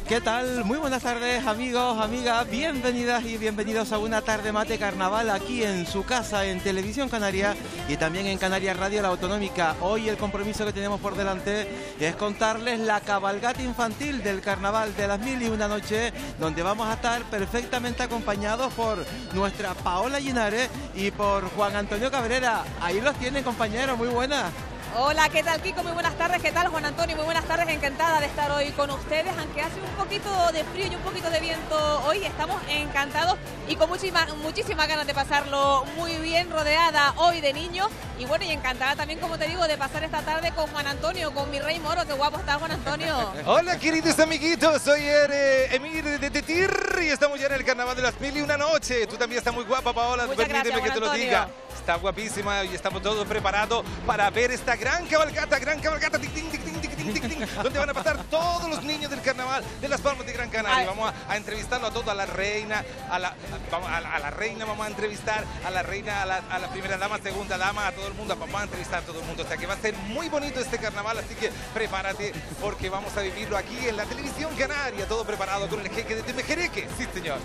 ¿Qué tal? Muy buenas tardes, amigos, amigas, bienvenidas y bienvenidos a una tarde mate carnaval aquí en su casa, en Televisión Canaria y también en Canarias Radio La Autonómica. Hoy el compromiso que tenemos por delante es contarles la cabalgata infantil del carnaval de las Mil y Una Noches, donde vamos a estar perfectamente acompañados por nuestra Paola Linares y por Juan Antonio Cabrera. Ahí los tienen, compañeros, muy buenas. Hola, ¿qué tal, Kiko? Muy buenas tardes. ¿Qué tal, Juan Antonio? Muy buenas tardes. Encantada de estar hoy con ustedes, aunque hace un poquito de frío y un poquito de viento hoy. Estamos encantados y con muchísimas ganas de pasarlo muy bien, rodeada hoy de niños. Y bueno, y encantada también, como te digo, de pasar esta tarde con Juan Antonio, con mi rey moro. Qué guapo está, Juan Antonio. Hola, queridos amiguitos. Soy Emir de Tetir y estamos ya en el carnaval de las Mil y Una Noches. Tú también estás muy guapa, Paola. Muchas gracias, permíteme que te lo Juan diga. Antonio. Está guapísima y estamos todos preparados para ver esta gran cabalgata, tic, ting, tic, ting, tic, ting, tic, ting, donde van a pasar todos los niños del carnaval de Las Palmas de Gran Canaria. Vamos a entrevistarlo a todos, a la reina, a la reina vamos a entrevistar, a la reina, a la primera dama, segunda dama, a todo el mundo, vamos a entrevistar a todo el mundo. O sea que va a ser muy bonito este carnaval, así que prepárate porque vamos a vivirlo aquí en la Televisión Canaria, todo preparado con el jeque de Temejereque. Sí, señor.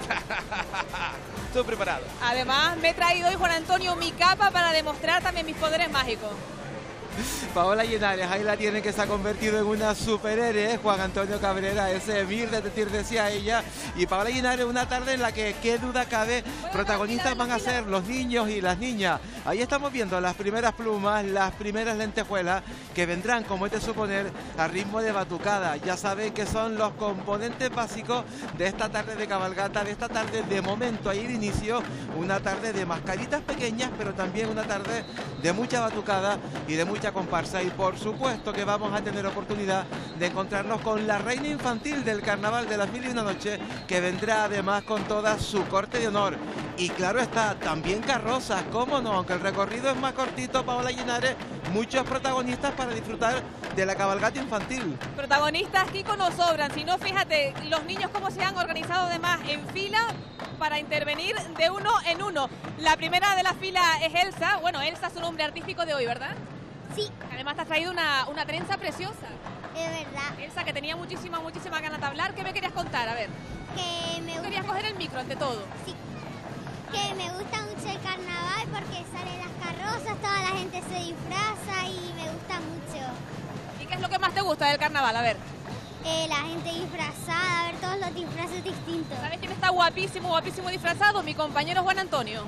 Todo preparado. Además, me he traído hoy, Juan Antonio, mi capa para demostrar también mis poderes mágicos. Paola Linares, ahí la tiene, que se ha convertido en una superhéroe. Juan Antonio Cabrera, ese Emir de Tetir, decía ella. Y Paola Linares, una tarde en la que, qué duda cabe, protagonistas van a ser los niños y las niñas. Ahí estamos viendo las primeras plumas, las primeras lentejuelas que vendrán, como es de suponer, a ritmo de batucada. Ya saben que son los componentes básicos de esta tarde de cabalgata, de esta tarde de momento ahí de inicio, una tarde de mascaritas pequeñas, pero también una tarde de mucha batucada y de mucha comparsa. Y por supuesto que vamos a tener oportunidad de encontrarnos con la reina infantil del carnaval de las Mil y Una Noches, que vendrá además con toda su corte de honor. Y claro está, también carrozas, cómo no, aunque el recorrido es más cortito, Paola Linares, muchos protagonistas para disfrutar de la cabalgata infantil. Protagonistas, Kiko, no sobran, sino fíjate, los niños cómo se han organizado además en fila para intervenir de uno en uno. La primera de la fila es Elsa. Bueno, Elsa es su nombre artístico de hoy, ¿verdad? Sí. Además te has traído una trenza preciosa. Es verdad. Elsa, que tenía muchísima ganas de hablar. ¿Qué me querías contar? A ver. Que me Querías gusta, coger el micro ante todo. sí, que me gusta mucho el carnaval porque salen las carrozas, toda la gente se disfraza y me gusta mucho. ¿Y qué es lo que más te gusta del carnaval? A ver. La gente disfrazada, ver todos los disfraces distintos. ¿Sabes quién está guapísimo disfrazado? Mi compañero Juan Antonio.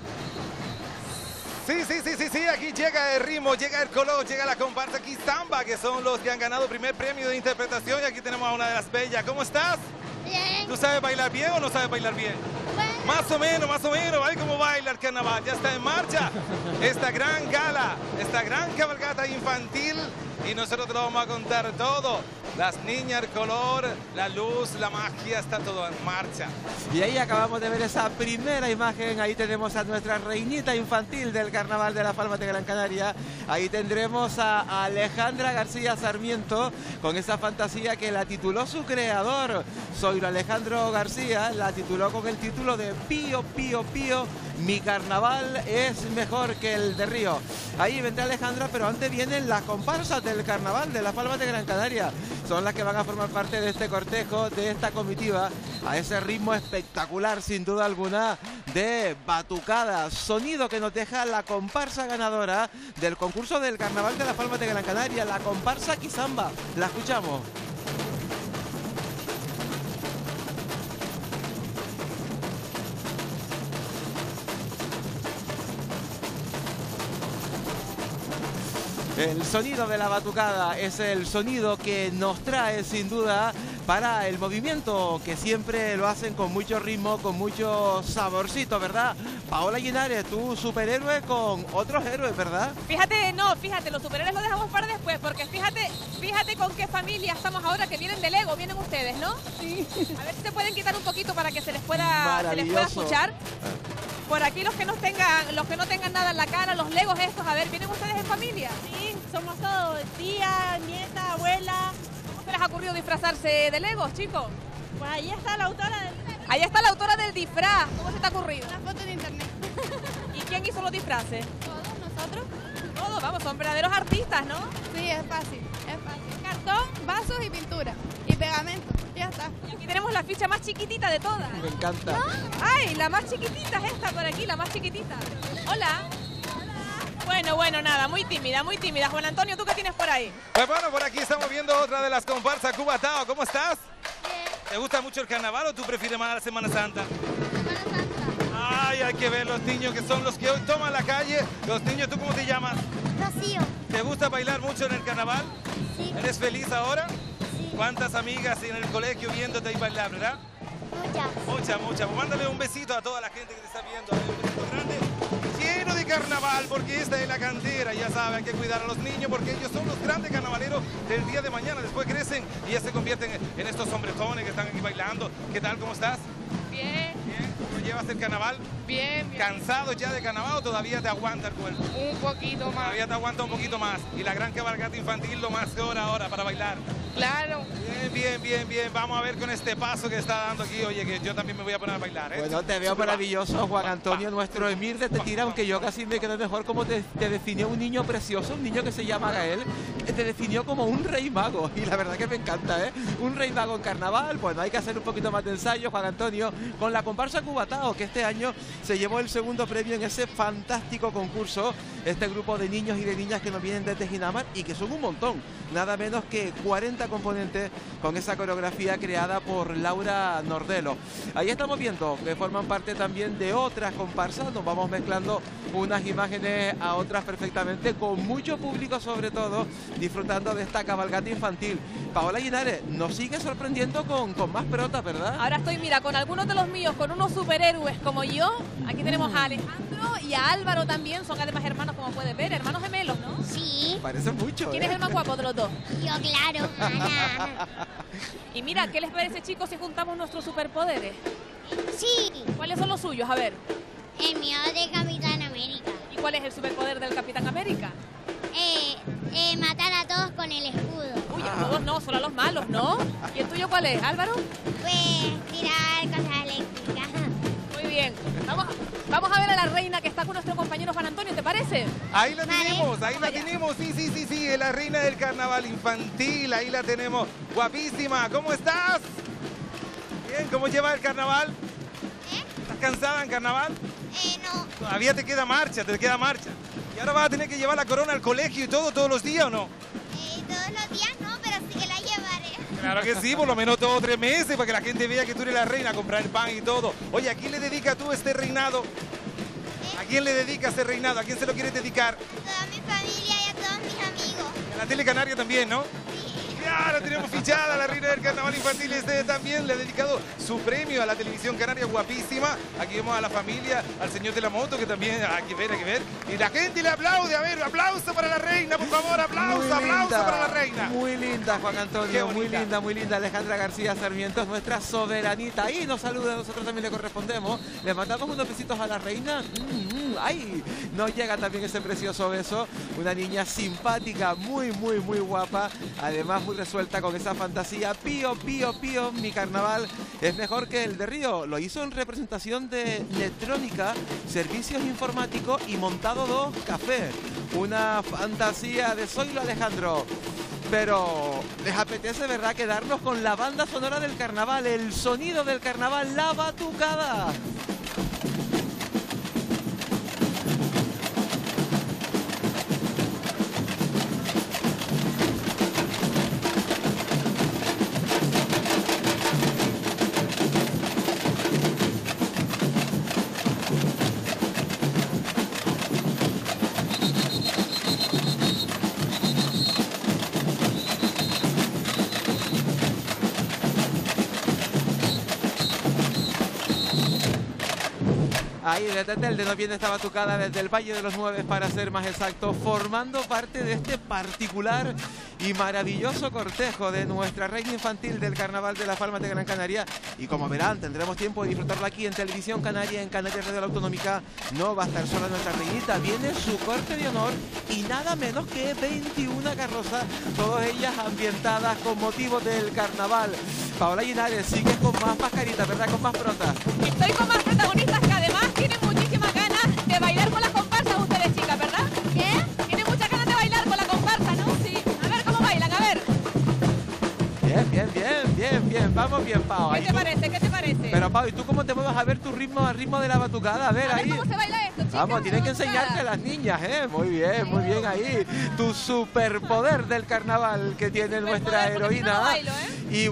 Sí, aquí llega el ritmo, llega el color, llega la comparsa aquí Samba, que son los que han ganado el primer premio de interpretación. Y aquí tenemos a una de las bellas. ¿Cómo estás? Bien. ¿Tú sabes bailar bien o no sabes bailar bien? Bueno. Más o menos. ¿Ay cómo baila el carnaval? Ya está en marcha esta gran gala, esta gran cabalgata infantil. Y nosotros te lo vamos a contar todo. Las niñas, el color, la luz, la magia, está todo en marcha. Y ahí acabamos de ver esa primera imagen. Ahí tenemos a nuestra reinita infantil del carnaval de Las Palmas de Gran Canaria. Ahí tendremos a Alejandra García Sarmiento con esa fantasía que la tituló su creador, Zoilo Alejandro García. La tituló con el título de Pío, Pío, Pío, mi carnaval es mejor que el de Río. Ahí vendrá Alejandra, pero antes vienen las comparsas del carnaval de Las Palmas de Gran Canaria. Son las que van a formar parte de este cortejo, de esta comitiva, a ese ritmo espectacular, sin duda alguna, de batucada. Sonido que nos deja la comparsa ganadora del concurso del carnaval de Las Palmas de Gran Canaria, la comparsa Kizamba. La escuchamos. El sonido de la batucada es el sonido que nos trae sin duda para el movimiento, que siempre lo hacen con mucho ritmo, con mucho saborcito, ¿verdad? Paola Linares, tú superhéroe con otros héroes, ¿verdad? Fíjate, los superhéroes los dejamos para después, porque fíjate con qué familia estamos ahora, que vienen de Lego, vienen ustedes, ¿no? Sí. A ver si se pueden quitar un poquito para que se les pueda escuchar. Por aquí los que no tengan nada en la cara, los Legos estos, a ver, ¿vienen ustedes en familia? Sí, somos todos, tía, nieta, abuela. ¿Cómo se les ha ocurrido disfrazarse de Legos, chicos? Pues ahí está la autora del... Ahí está la autora del disfraz. ¿Cómo se te ha ocurrido? Una foto de internet. ¿Y quién hizo los disfraces? Todos nosotros. Todos, vamos, son verdaderos artistas, ¿no? Sí, es fácil, es fácil. Cartón, vasos y pintura. Y pegamento. Ya está. encanta. Y aquí tenemos la ficha más chiquitita de todas. Me encanta. ¡Ay, la más chiquitita es esta por aquí, la más chiquitita! Hola. Bueno, nada, muy tímida, muy tímida. Juan Antonio, ¿tú qué tienes por ahí? Pues bueno, por aquí estamos viendo otra de las comparsas Cubatao. ¿Cómo estás? Bien. ¿Te gusta mucho el carnaval o tú prefieres más la Semana Santa? Semana Santa. Ay, hay que ver los niños que son los que hoy toman la calle. Los niños, ¿tú cómo te llamas? Rocío. ¿Te gusta bailar mucho en el carnaval? Sí. ¿Eres feliz ahora? Sí. ¿Cuántas amigas en el colegio viéndote ahí bailar, verdad? Muchas. Muchas. Pues mándale un besito a toda la gente que te está viendo. Un besito grande, lleno de carnaval, porque esta es la cantera. Ya saben, hay que cuidar a los niños porque ellos son los grandes carnavaleros del día de mañana. Después crecen y ya se convierten en estos hombretones que están aquí bailando. ¿Qué tal? ¿Cómo estás? Bien, Bien. ¿Cómo llevas el carnaval? bien, bien. ¿Cansado ya de carnaval o todavía te aguanta el cuerpo? Un poquito más. Todavía te aguanta un poquito más. Y la gran cabalgata infantil lo más que ahora para bailar. Claro. Bien. Vamos a ver con este paso que está dando aquí. Oye, que yo también me voy a poner a bailar, ¿eh? Bueno, te veo maravilloso, Juan Antonio, nuestro Emir de Tetira, aunque yo casi me quedé mejor como te definió un niño precioso, un niño que se llama Gael, que te definió como un rey mago, y la verdad que me encanta, ¿eh? Un rey mago en carnaval. Bueno, hay que hacer un poquito más de ensayo, Juan Antonio, con la comparsa Cubatao, que este año se llevó el segundo premio en ese fantástico concurso, este grupo de niños y de niñas que nos vienen desde Ginamar y que son un montón, nada menos que 40 componentes con esa coreografía creada por Laura Nordelo. Ahí estamos viendo que forman parte también de otras comparsas, nos vamos mezclando unas imágenes a otras perfectamente, con mucho público sobre todo, disfrutando de esta cabalgata infantil. Paola Linares nos sigue sorprendiendo con más pelotas, ¿verdad? Ahora estoy, mira, con algunos de los míos, con unos superhéroes como yo. Aquí tenemos a Alejandro y a Álvaro también, son además hermanos, como puedes ver, hermanos gemelos, ¿no? Sí. Parece mucho, ¿Quién es el más guapo de los dos? Yo, claro. Ana. Y mira, ¿qué les parece, chicos, si juntamos nuestros superpoderes? Sí. ¿Cuáles son los suyos? A ver. El mío de Capitán América. ¿Y cuál es el superpoder del Capitán América? Matar a todos con el escudo. Uy, a todos no, solo a los malos, ¿no? ¿Y el tuyo cuál es, Álvaro? Pues tirar cosas eléctricas. Muy bien. Vamos a ver a la reina que está con nuestro compañero Juan Antonio, ¿te parece? Ahí la Vale. tenemos, ahí la allá. tenemos. Sí, es la reina del carnaval infantil. Ahí la tenemos. Guapísima. ¿Cómo estás? Bien, ¿cómo lleva el carnaval? ¿Estás cansada en carnaval? No. Todavía te queda marcha. ¿Y ahora vas a tener que llevar la corona al colegio y todo, todos los días o no? Todos los días no, pero sí que la llevaré. Claro que sí, por lo menos 2 o 3 meses, para que la gente vea que tú eres la reina, comprar el pan y todo. Oye, ¿a quién le dedicas tú este reinado? ¿A quién le dedicas este reinado? ¿A quién se lo quieres dedicar? A toda mi familia y a todos mis amigos. A la tele canaria también, ¿no? Sí. Claro, tenemos fichada a la reina del carnaval infantil. Este también le ha dedicado su premio a la televisión canaria, guapísima. Aquí vemos a la familia, al señor de la moto, que también hay que ver. Y la gente le aplaude. A ver, aplauso para la reina, por favor, aplauso para la reina. Muy linda, Juan Qué Antonio, bonita. muy linda. Alejandra García Sarmiento es nuestra soberanita. Ahí nos saluda, nosotros también le correspondemos. Le mandamos unos besitos a la reina. Ay, nos llega también ese precioso beso. Una niña simpática, muy guapa. Además, muy resuelta con esa fantasía. Pío, mi carnaval es mejor que el de Río. Lo hizo en representación de electrónica, servicios informáticos y montado 2 café. Una fantasía de Zoilo Alejandro. Pero les apetece, ¿verdad?, quedarnos con la banda sonora del carnaval, el sonido del carnaval, la batucada. Ahí desde el de nos viene esta batucada desde el Valle de los Nueve, para ser más exacto, formando parte de este particular y maravilloso cortejo de nuestra reina infantil del Carnaval de las Palmas de Gran Canaria. Y como verán, tendremos tiempo de disfrutarlo aquí en Televisión Canaria, en Canarias Radio La Autonómica. No va a estar sola nuestra reinita, viene su corte de honor y nada menos que 21 carrozas, todas ellas ambientadas con motivo del carnaval. Paola Linares, sigue con más mascaritas, ¿verdad?, con más protas. Estoy con más protagonistas que además tienen muchísimas ganas de bailar con las comparsas ustedes, chicas, ¿verdad? ¿Qué? Tienen muchas ganas de bailar con la comparsa, ¿no? Sí. A ver cómo bailan, a ver. Bien. bien, Pau. ¿Qué te parece? ¿Qué te parece? Pero Pau, ¿y tú cómo te mueves a ver tu ritmo al ritmo de la batucada? A ver, A ver ahí. cómo se baila esto, chicas. Vamos, tienen que la batucada. enseñarte a las niñas, ¿eh? Muy bien ahí. Tu superpoder del carnaval que tiene nuestra Superpoder, porque si no, heroína. no bailo, ¿eh?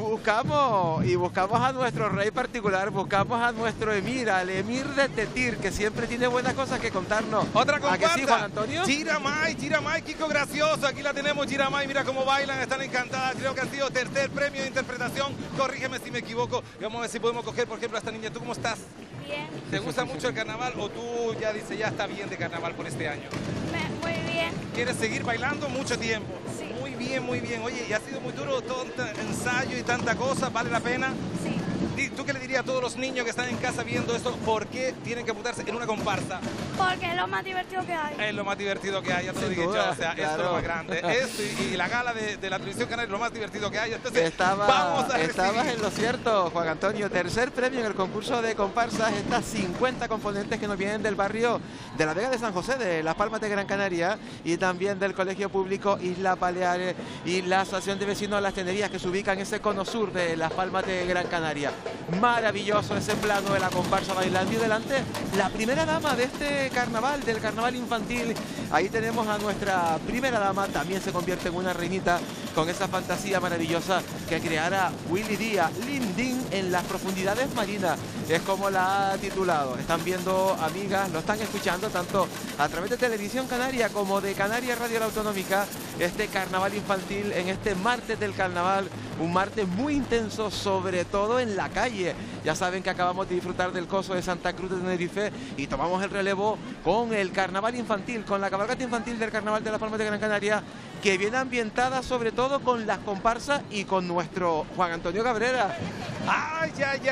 Y buscamos a nuestro rey particular, buscamos a nuestro emir, al emir de Tetir, que siempre tiene buenas cosas que contarnos. Otra ¿A comparsa. que sí, Juan Antonio? Giramay, Kiko Gracioso. Aquí la tenemos, Giramay. Mira cómo bailan, están encantadas. Creo que han sido tercer premio de interpretación. Corrígeme si me equivoco. Y vamos a ver si podemos coger, por ejemplo, a esta niña. ¿Tú cómo estás? Bien, ¿Te gusta mucho el carnaval o tú ya dices, ya está bien de carnaval por este año? muy bien. ¿Quieres seguir bailando mucho tiempo? Sí. Muy bien. Oye, ¿y ha sido muy duro todo ensayo y tanta cosa? ¿Vale la pena? Sí. ¿Tú qué le dirías a todos los niños que están en casa viendo esto? ¿Por qué tienen que apuntarse en una comparsa? Porque es lo más divertido que hay. Es lo más divertido que hay, ya te lo Sin dije yo. duda, O sea, esto claro. es lo más grande. Esto y la gala de la televisión canaria es lo más divertido que hay. Entonces, Estabas vamos a recibir. en lo cierto, Juan Antonio. Tercer premio en el concurso de comparsas. Estas 50 componentes que nos vienen del barrio de la Vega de San José, de Las Palmas de Gran Canaria, y también del Colegio Público Islas Baleares y la Asociación de Vecinos de las Tenerías, que se ubica en ese cono sur de Las Palmas de Gran Canaria. Maravilloso ese plano de la comparsa bailando, y delante la primera dama de este carnaval, del carnaval infantil. Ahí tenemos a nuestra primera dama, también se convierte en una reinita con esa fantasía maravillosa que creara Willy Díaz, Lindín en las profundidades marinas, es como la ha titulado. Están viendo, amigas, lo están escuchando tanto a través de Televisión Canaria como de Canarias Radio La Autonómica, este carnaval infantil en este martes del carnaval, un martes muy intenso, sobre todo en la calle. Ya saben que acabamos de disfrutar del coso de Santa Cruz de Tenerife y tomamos el relevo con el carnaval infantil, con la cabalgata infantil del carnaval de Las Palmas de Gran Canaria, que viene ambientada sobre todo con las comparsas y con nuestro Juan Antonio Cabrera. Ay,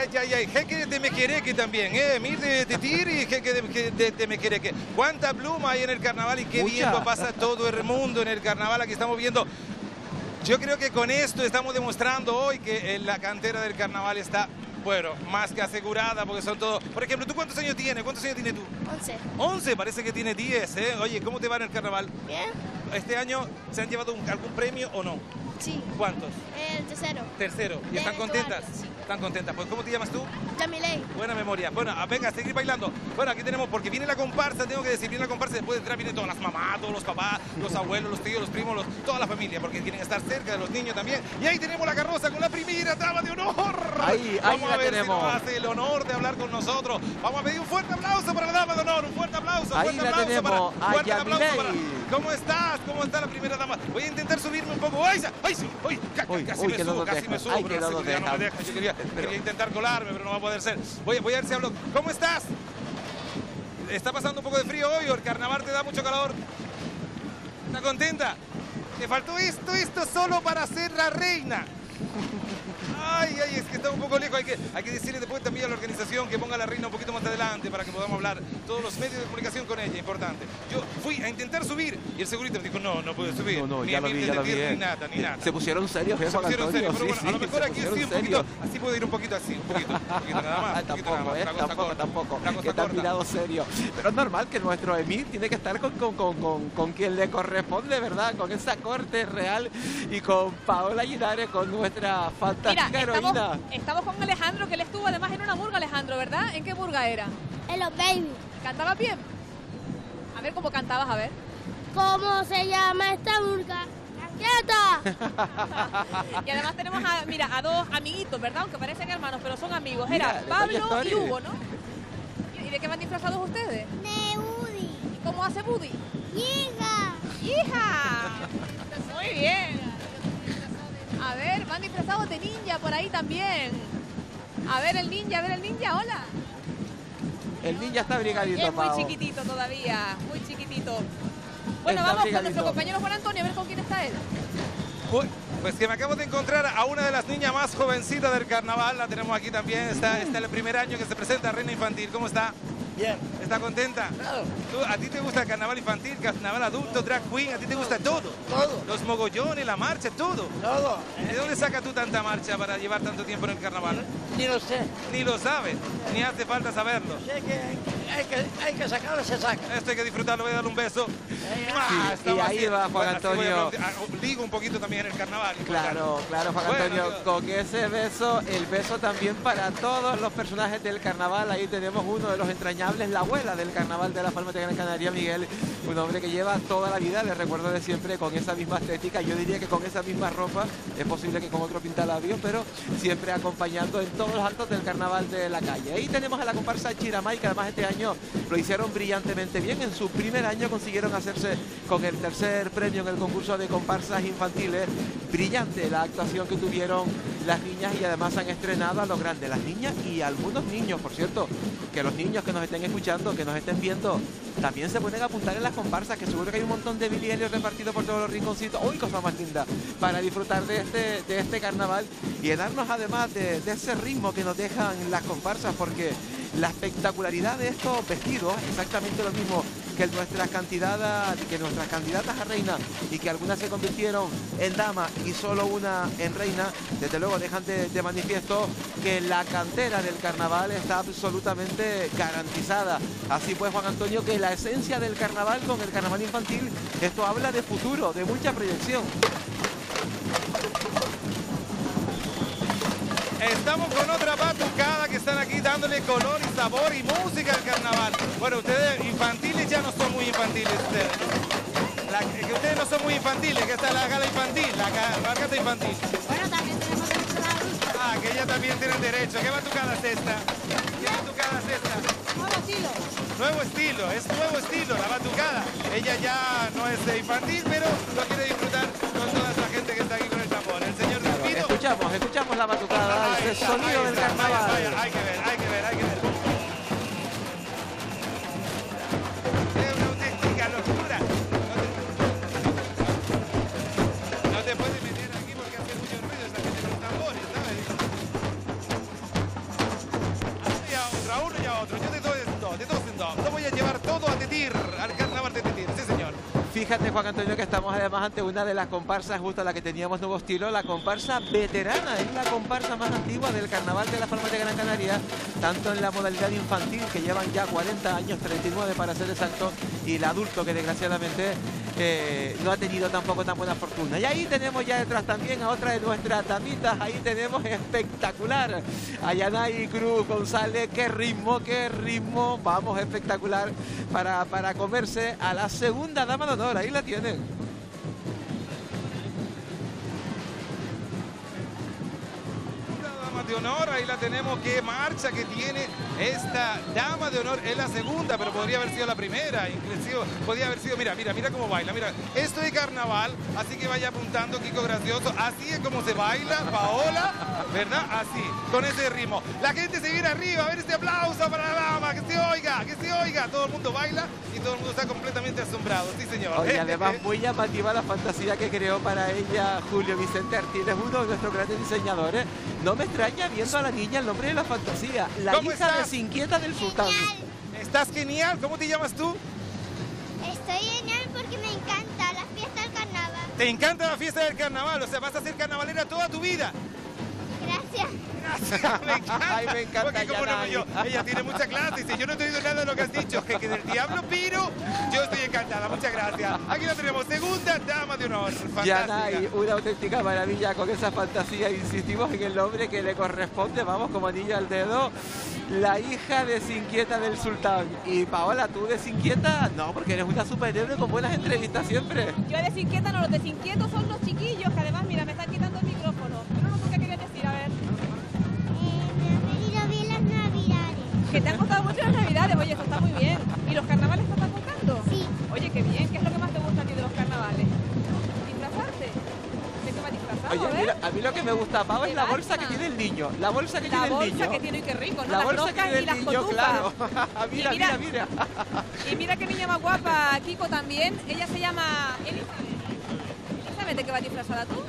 jeque de Mequereque también, Emir de Tetir y jeque de Mequereque. Cuánta pluma hay en el carnaval y qué Mucha. bien lo pasa todo el mundo en el carnaval. Aquí estamos viendo. Yo creo que con esto estamos demostrando hoy que la cantera del carnaval está, bueno, más que asegurada, porque son todos... Por ejemplo, ¿tú cuántos años tienes? ¿Cuántos años tienes tú? 11. 11, parece que tiene 10, ¿eh? Oye, ¿cómo te va en el carnaval? Bien. ¿Este año se han llevado algún premio o no? Sí. ¿Cuántos? El tercero. Tercero. ¿Y De están contentas? vestuario, sí. Están contentas. Pues, ¿cómo te llamas tú? Yamilei. Buena memoria. Bueno, venga, a seguir bailando. Bueno, aquí tenemos, porque viene la comparsa, tengo que decir, viene la comparsa, después de entrar vienen todas las mamás, todos los papás, los abuelos, los tíos, los primos, toda la familia, porque quieren estar cerca de los niños también. Y ahí tenemos la carroza con la primera dama de honor. Ahí Vamos la a ver tenemos. si nos hace el honor de hablar con nosotros. Vamos a pedir un fuerte aplauso para la dama de honor, un fuerte aplauso. Ahí Fuerte la aplauso tenemos, para, a fuerte aplauso Yamilei. para. ¿Cómo estás? ¿Cómo está la primera dama? Voy a intentar subirme un poco. ¡Ay, sí! ¡Ay! Casi me que no subo, nos casi dejan. me subo, Ay, pero que la no nos seguridad no me dejan. deja. Yo quería intentar colarme, pero no va a poder ser. Voy a ver si hablo. ¿Cómo estás? ¿Está pasando un poco de frío hoy o el carnaval te da mucho calor? ¿Está contenta? Te faltó esto solo para ser la reina. Ay, es que está un poco lejos. Hay que decirle después también a la organización que ponga a la reina un poquito más adelante para que podamos hablar todos los medios de comunicación con ella. Importante. Yo fui a intentar subir y el segurito me dijo, no puede subir. No, Ni ya lo Emir vi, de ya lo Tetir, vi. Ni nada. Se pusieron serios, Se Juan pusieron Antonio. serios, pero bueno, Sí, a lo sí, mejor se aquí pusieron sí un poquito, serios. así puedo ir un poquito así, un poquito nada más. Tampoco, Una cosa que te han corta. mirado serio. Pero es normal que nuestro emir tiene que estar con quien le corresponde, ¿verdad? Con esa corte real y con Paola Linares, con nuestra fantástica Mira, heroína. estamos con Alejandro, que él estuvo además en una murga, Alejandro, ¿verdad? ¿En qué murga era? En los baby. ¿Cantabas bien? A ver cómo cantabas, a ver. ¿Cómo se llama esta burga? ¡Quieta! Y además tenemos a dos amiguitos, ¿verdad? Aunque parecen hermanos, pero son amigos. Mira, Era de Pablo Toy Story. y Hugo, ¿no? ¿Y de qué van disfrazados ustedes? De Woody. ¿Y cómo hace Buddy? ¡Hija! ¡Hija! Muy bien. A ver, van disfrazados de ninja por ahí también. A ver el ninja, hola. El niño está brigadito, Es muy Pao. chiquitito todavía, muy chiquitito. Bueno, Está vamos con brigadito. nuestro compañero Juan Antonio, a ver con quién está él. Uy, pues que me acabo de encontrar a una de las niñas más jovencitas del carnaval. La tenemos aquí también. Está el primer año que se presenta Reina Infantil. ¿Cómo está? Bien. ¿Está ¿Está contenta? Claro, ¿A ti te gusta el carnaval infantil, carnaval adulto, drag queen? ¿A ti te gusta todo? todo, Los mogollones, la marcha, todo. todo. ¿De dónde sacas tú tanta marcha para llevar tanto tiempo en el carnaval? Ni lo sé. Ni lo sabes, ni hace falta saberlo. Sé que hay que sacarlo, se saca. Esto hay que disfrutarlo, voy a darle un beso. ¡Mua! Sí, y ahí va Juan Antonio. Ligo un poquito también el carnaval. Claro, claro, Juan Bueno, Antonio, Dios. con ese beso, el beso también para todos los personajes del carnaval. Ahí tenemos uno de los entrañables, la abuela del carnaval de Las Palmas de Gran Canaria, Miguel, un hombre que lleva toda la vida, le recuerdo de siempre, con esa misma estética, yo diría que con esa misma ropa, es posible que con otro pintalabios, pero siempre acompañando en todos los actos del carnaval de la calle. Ahí tenemos a la comparsa Chiramay, que además este año lo hicieron brillantemente bien. En su primer año consiguieron hacerse con el tercer premio en el concurso de comparsas infantiles. Brillante la actuación que tuvieron las niñas, y además han estrenado a lo grande, las niñas y algunos niños, por cierto, que los niños que nos estén escuchando, que nos estén viendo, también se pueden apuntar en las comparsas, que seguro que hay un montón de Billy Elliot repartidos por todos los rinconcitos. ¡Uy, cosa más linda! Para disfrutar de este carnaval y llenarnos además de ese ritmo que nos dejan las comparsas, porque la espectacularidad de estos vestidos, exactamente lo mismo que nuestras candidatas a reina, y que algunas se convirtieron en dama y solo una en reina, desde luego dejan de manifiesto que la cantera del carnaval está absolutamente garantizada. Así pues, Juan Antonio, que la esencia del carnaval con el carnaval infantil, esto habla de futuro, de mucha proyección. Estamos con otra batucada que están aquí dándole color y sabor y música al carnaval. Bueno, ustedes infantiles ya no son muy infantiles ustedes, ¿no? Que ustedes no son muy infantiles, que está la gala infantil, la gala infantil. Bueno, también tenemos derecho a la adulta. Ah, que ella también tiene derecho. ¿Qué batucada es esta? ¿Qué batucada es esta? Nuevo estilo. Nuevo estilo, es nuevo estilo, la batucada. Ella ya no es de infantil, pero lo quiere disfrutar con toda esa gente que está aquí con el tambor. El señor Despino. Escuchamos la batucada, Ahí ese está, sonido ahí del está, carnaval. vaya, hay que ver. Es una auténtica locura. No te puedes meter aquí porque hace mucho ruido esa gente con los tambores, ¿sabes? Y a uno y a otro. Yo de dos en dos. Lo voy a llevar todo a Tetir, al carnaval de Tetir, sí señor. Fíjate, Juan Antonio, que estamos además ante una de las comparsas, justo a la que teníamos nuevo estilo, la comparsa veterana. Es la comparsa más antigua del carnaval de Las Palmas de Gran Canaria, tanto en la modalidad infantil, que llevan ya 40 años, 39 para ser exacto, y el adulto, que desgraciadamente no ha tenido tampoco tan buena fortuna. Y ahí tenemos ya detrás también a otra de nuestras damitas. Ahí tenemos espectacular a Yanay Cruz González. Qué ritmo, vamos, espectacular para comerse a la segunda dama de honor. Ahí la tienen. De honor, ahí la tenemos. Qué marcha que tiene esta dama de honor. Es la segunda, pero podría haber sido la primera, inclusive podría haber sido, mira cómo baila, mira, esto es carnaval, así que vaya apuntando, Kiko gracioso, así es como se baila, Paola, ¿verdad? Así, con ese ritmo. La gente se viene arriba, a ver este aplauso para la dama, que se oiga, todo el mundo baila y todo el mundo está completamente asombrado, sí señor. Oye, además muy llamativa la fantasía que creó para ella Julio Vicente Artiles, uno de nuestros grandes diseñadores. No me extraña viendo a la niña el nombre de la fantasía, la ¿Cómo hija estás? desinquieta del sultán. Estás genial, ¿cómo te llamas tú? Estoy genial porque me encanta la fiesta del carnaval. Te encanta la fiesta del carnaval, o sea, vas a ser carnavalera toda tu vida. Gracias. Me encanta. Ay, me encanta, Porque como no, Yanay. ella tiene mucha clase. Dice, yo no te digo nada de lo que has dicho, que del diablo, pero yo estoy encantada. Muchas gracias. Aquí la tenemos, segunda dama de honor. Yanay, Fantástica. una auténtica maravilla con esa fantasía. Insistimos en el nombre que le corresponde, vamos, como anillo al dedo. La hija desinquieta del sultán. Y Paola, ¿tú desinquieta? No, porque eres una superhéroe con buenas entrevistas siempre. Yo desinquieta, no, los desinquietos son los chiquillos, que además, mira, me están quitando el micrófono. Pero no, ¿tú qué querías decir? A ver. Me han venido bien las navidades. Que te han costado mucho las navidades, oye, eso está muy bien. ¿Y los carnavales te están gustando? Sí. Oye, qué bien, ¿qué es lo que más te gusta a ti de los carnavales? ¿Disfrazarte? ¿De qué vas disfrazado? Oye, a ver. mira, a mí lo que me gusta, Pau, es De la bolsa que Batman. tiene el niño. La bolsa que La tiene el bolsa niño. que tiene, y qué rico, ¿no? La Las bolsa que roscas tiene y el las niño, cotufas. claro. mira, Y mira- mira. Y mira qué niña más guapa, Kiko también. Ella se llama Elizabeth. Elizabeth, ¿de qué vas disfrazada tú?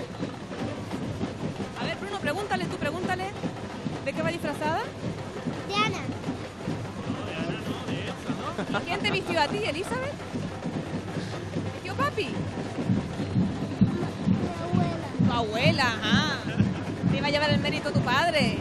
A ver, Bruno, pregúntale. ¿De qué va disfrazada? Diana. ¿Y quién te vistió a ti, Elizabeth? ¿Te vistió papi? Mi abuela. Tu abuela, ajá. Te iba a llevar el mérito tu padre.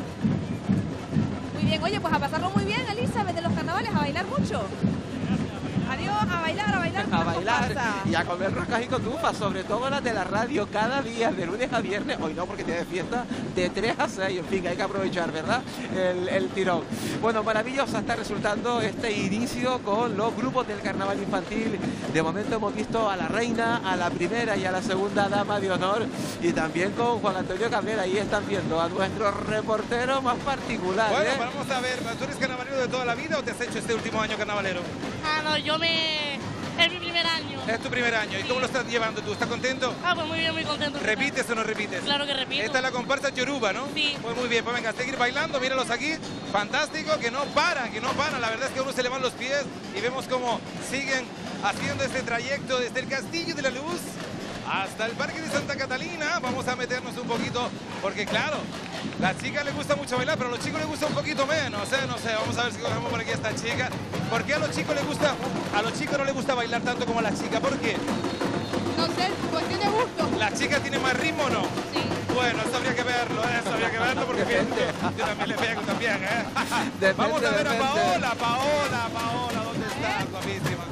Muy bien, oye, pues a pasarlo muy bien, Elizabeth, de los carnavales, a bailar mucho. Adiós, a bailar, A bailar comparsa. y a comer roscas y cotufas, sobre todo las de la radio, cada día, de lunes a viernes. Hoy no, porque tiene fiesta de 3 a 6. En fin, hay que aprovechar, ¿verdad? El tirón. Bueno, maravilloso está resultando este inicio con los grupos del carnaval infantil. De momento hemos visto a la reina, a la primera y a la segunda dama de honor, y también con Juan Antonio Cabrera. Ahí están viendo a nuestro reportero más particular. Bueno, vamos a ver, ¿tú eres carnavalero de toda la vida o te has hecho este último año carnavalero? Ah, no, es mi primer año. Es tu primer año. ¿Y cómo lo estás llevando tú? ¿Estás contento? Ah, pues muy bien, muy contento. ¿Repites o no repites? Claro que repito. Esta es la comparsa Yoruba, ¿no? Sí. Pues muy bien, pues venga, a seguir bailando, míralos aquí. Fantástico, que no paran. La verdad es que a uno se le van los pies y vemos cómo siguen haciendo este trayecto desde el Castillo de la Luz hasta el Parque de Santa Catalina. Vamos a meternos un poquito, porque claro, a las chicas les gusta mucho bailar, pero a los chicos les gusta un poquito menos, no sé, vamos a ver si cogemos por aquí a esta chica. ¿Por qué a los chicos les gusta, a los chicos no les gusta bailar tanto como a las chicas? ¿Por qué? No sé, cuestión de gusto. ¿Las chicas tienen más ritmo o no? Sí. Bueno, eso habría que verlo, porque yo también le pego también, Depende, Vamos a ver depende. a Paola, ¿dónde estás, guapísima?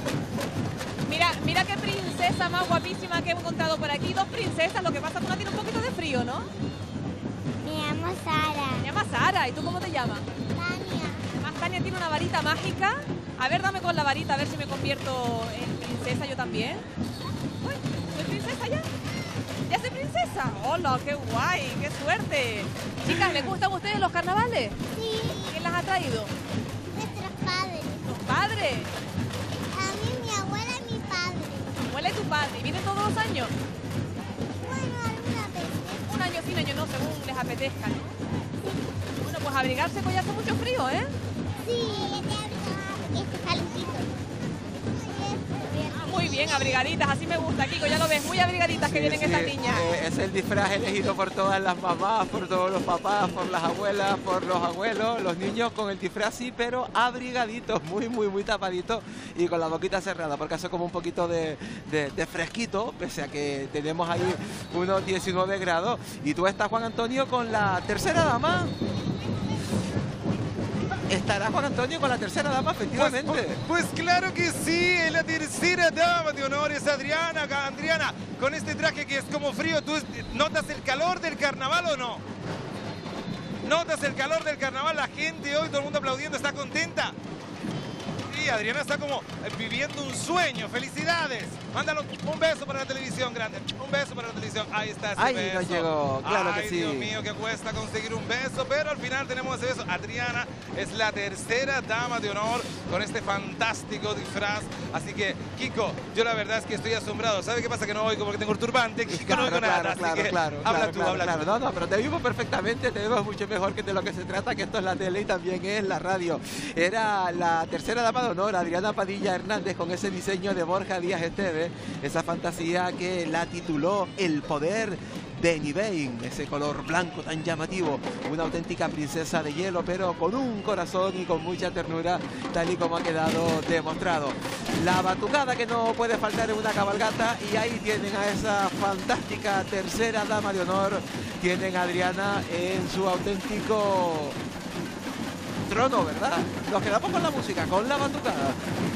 Mira qué princesa más guapísima que hemos encontrado por aquí. Dos princesas, lo que pasa es que una tiene un poquito de frío, ¿no? Me llamo Sara. Se llama Sara, ¿y tú cómo te llamas? Tania. Además, Tania tiene una varita mágica. A ver, dame con la varita, a ver si me convierto en princesa yo también. Uy, ¿soy princesa ya? ¿Ya soy princesa? ¡Hola, qué guay! ¡Qué suerte! Chicas, ¿les gustan a ustedes los carnavales? Sí, ¿Quién las ha traído? nuestros padres. ¿Tus padres? A mí, mi abuela y mi padre. ¿Tu abuela y tu padre? ¿Y vienen todos los años? Bueno, algunas veces. Un año sin año no, según les apetezca, ¿no? Bueno, pues abrigarse, pues ya hace mucho frío, ¿eh? Sí, este abrigado porque este calentito. Muy bien, abrigaditas, así me gusta, Kiko, ya lo ves, muy abrigaditas que Sí, vienen sí, estas niñas. Es el disfraz elegido por todas las mamás, por todos los papás, por las abuelas, por los abuelos, los niños con el disfraz sí, pero abrigaditos, muy tapaditos y con la boquita cerrada, porque hace como un poquito de fresquito, pese a que tenemos ahí unos 19 grados. Y tú estás, Juan Antonio, con la tercera dama. ¿Estará Juan Antonio con la tercera dama, efectivamente? Pues claro que sí, es la tercera dama de honor, es Adriana. Adriana, con este traje que es como frío, ¿tú notas el calor del carnaval o no? ¿Notas el calor del carnaval? La gente hoy, todo el mundo aplaudiendo, ¿está contenta? Sí, Adriana está como viviendo un sueño. ¡Felicidades! Mándalo un beso para la televisión grande. Un beso para la televisión. Ahí está ese Ahí beso. nos llegó, claro que sí. Dios mío, que cuesta conseguir un beso, pero al final tenemos ese beso. Adriana es la tercera dama de honor con este fantástico disfraz. Así que, Kiko, yo la verdad es que estoy asombrado. ¿Sabe qué pasa? Que no oigo porque tengo el turbante. Kiko no oigo nada. Así que habla tú. No, no, pero te vimos perfectamente, te vemos mucho mejor que de lo que se trata, que esto es la tele y también es la radio. Era la tercera dama de honor, Adriana Padilla Hernández, con ese diseño de Borja Díaz Esteve, esa fantasía que la tituló El Poder de Nivein, ese color blanco tan llamativo, una auténtica princesa de hielo, pero con un corazón y con mucha ternura, tal y como ha quedado demostrado. La batucada que no puede faltar en una cabalgata, y ahí tienen a esa fantástica tercera dama de honor, tienen a Adriana en su auténtico trono, ¿verdad? Nos quedamos con la música, con la batucada.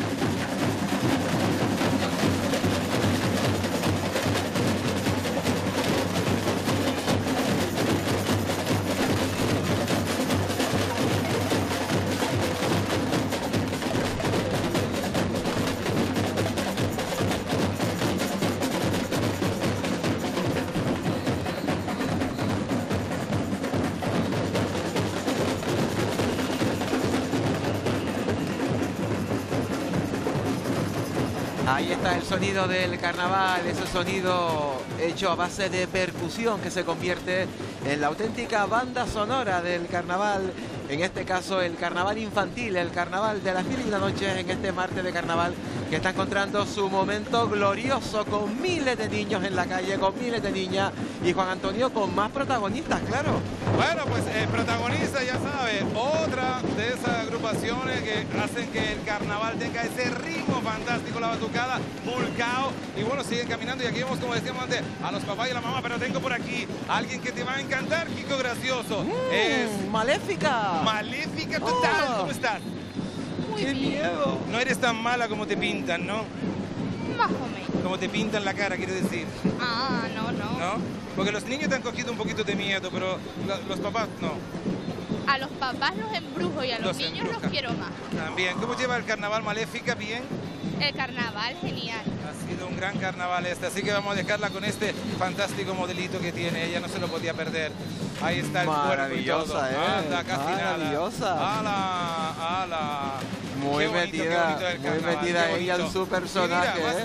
Ahí está el sonido del carnaval, ese sonido hecho a base de percusión que se convierte en la auténtica banda sonora del carnaval. En este caso el carnaval infantil, el carnaval de las 1001 noches en este martes de carnaval que está encontrando su momento glorioso con miles de niños en la calle, con miles de niñas, y Juan Antonio con más protagonistas, claro. Bueno, pues protagonista, ya sabe, otra de esas agrupaciones que hacen que el carnaval tenga ese ritmo fantástico, la batucada, Vulcao, y bueno, siguen caminando, y aquí vemos, como decíamos antes, a los papás y a la mamá, pero tengo por aquí a alguien que te va a encantar, Kiko Gracioso. Es Maléfica. Maléfica total. ¿Cómo estás? ¡Qué miedo! No eres tan mala como te pintan, ¿no? Más o menos. Como te pintan la cara, quiero decir. Ah, no. ¿No? Porque los niños te han cogido un poquito de miedo, pero los papás no. A los papás los embrujo y a los niños embruja. los quiero más. También. ¿Cómo lleva el carnaval Maléfica? ¿Bien? El carnaval, genial. Ha sido un gran carnaval este, así que vamos a dejarla con este fantástico modelito que tiene. Ella no se lo podía perder. Ahí está el cuerpo y todo. Anda, casi maravillosa. Nada. ¡Hala! Muy Qué bonito, qué metida, bonito el muy carnaval, metida qué ella en bonito. su personaje. Y mira,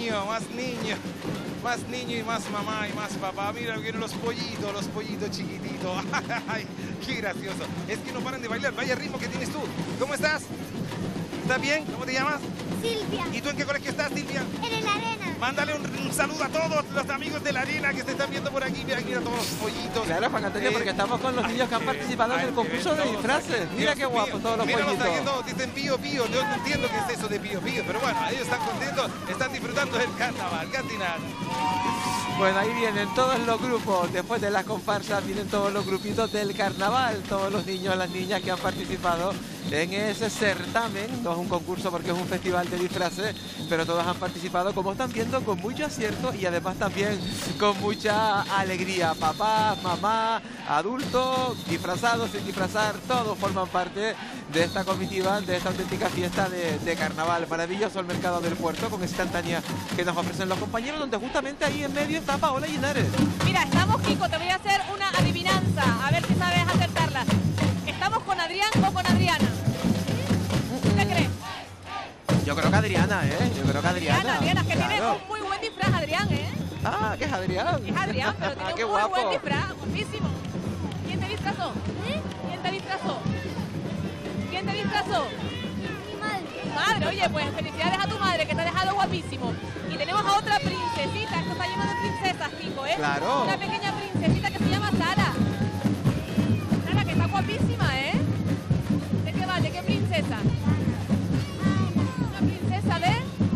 más niño y más mamá y más papá. Mira, vienen los pollitos chiquititos. Ay, qué gracioso. Es que no paran de bailar. Vaya ritmo que tienes tú. ¿Cómo estás? ¿Estás bien? ¿Cómo te llamas? Silvia, ¿Y tú en qué colegio estás, Silvia? en la arena. Mándale un saludo a todos los amigos de la arena que se están viendo por aquí. Mira, mira todos los pollitos. Claro, Juan Antonio, porque estamos con los niños que han participado en el concurso de disfraces. Mira qué guapos todos los pollitos. pollitos. Todos dicen pío, pío. Yo no entiendo qué es eso de pío, pío. Pero bueno, ellos están contentos, están disfrutando del carnaval. Casi nada. Bueno, ahí vienen todos los grupos. Después de las comparsas vienen todos los grupitos del carnaval. Todos los niños, las niñas que han participado en ese certamen. No es un concurso porque es un festival de disfraces, pero todos han participado, como están viendo, con mucho acierto y además también con mucha alegría. Papás, mamá, adultos, disfrazados, sin disfrazar, todos forman parte de esta comitiva, de esta auténtica fiesta de carnaval. Maravilloso el mercado del puerto con esa instantánea que nos ofrecen los compañeros, donde justamente ahí en medio está Paola Linares. Mira, estamos, Kiko, te voy a hacer una adivinanza, a ver si sabes acertarla. ¿Estamos con Adrián o con Adriana? ¿Qué crees? Yo creo que Adriana, ¿eh? Yo creo que Adriana. Adriana, es que tiene Claro. un muy buen disfraz, Adrián, ¿eh? Ah, que es Adrián. Es Adrián, pero tiene Qué un muy guapo. buen disfraz, guapísimo. ¿Quién te disfrazó? ¿Quién te disfrazó? ¿Quién te disfrazó? Mi madre. Tu madre, oye, pues felicidades a tu madre que te ha dejado guapísimo. Y tenemos a otra princesita, esto está lleno de princesas, Kiko, ¿eh? Claro. Una pequeña princesita que se llama Sara. Sara, que está guapísima, ¿eh? ¿De qué va? ¿De qué princesa? Una princesa de...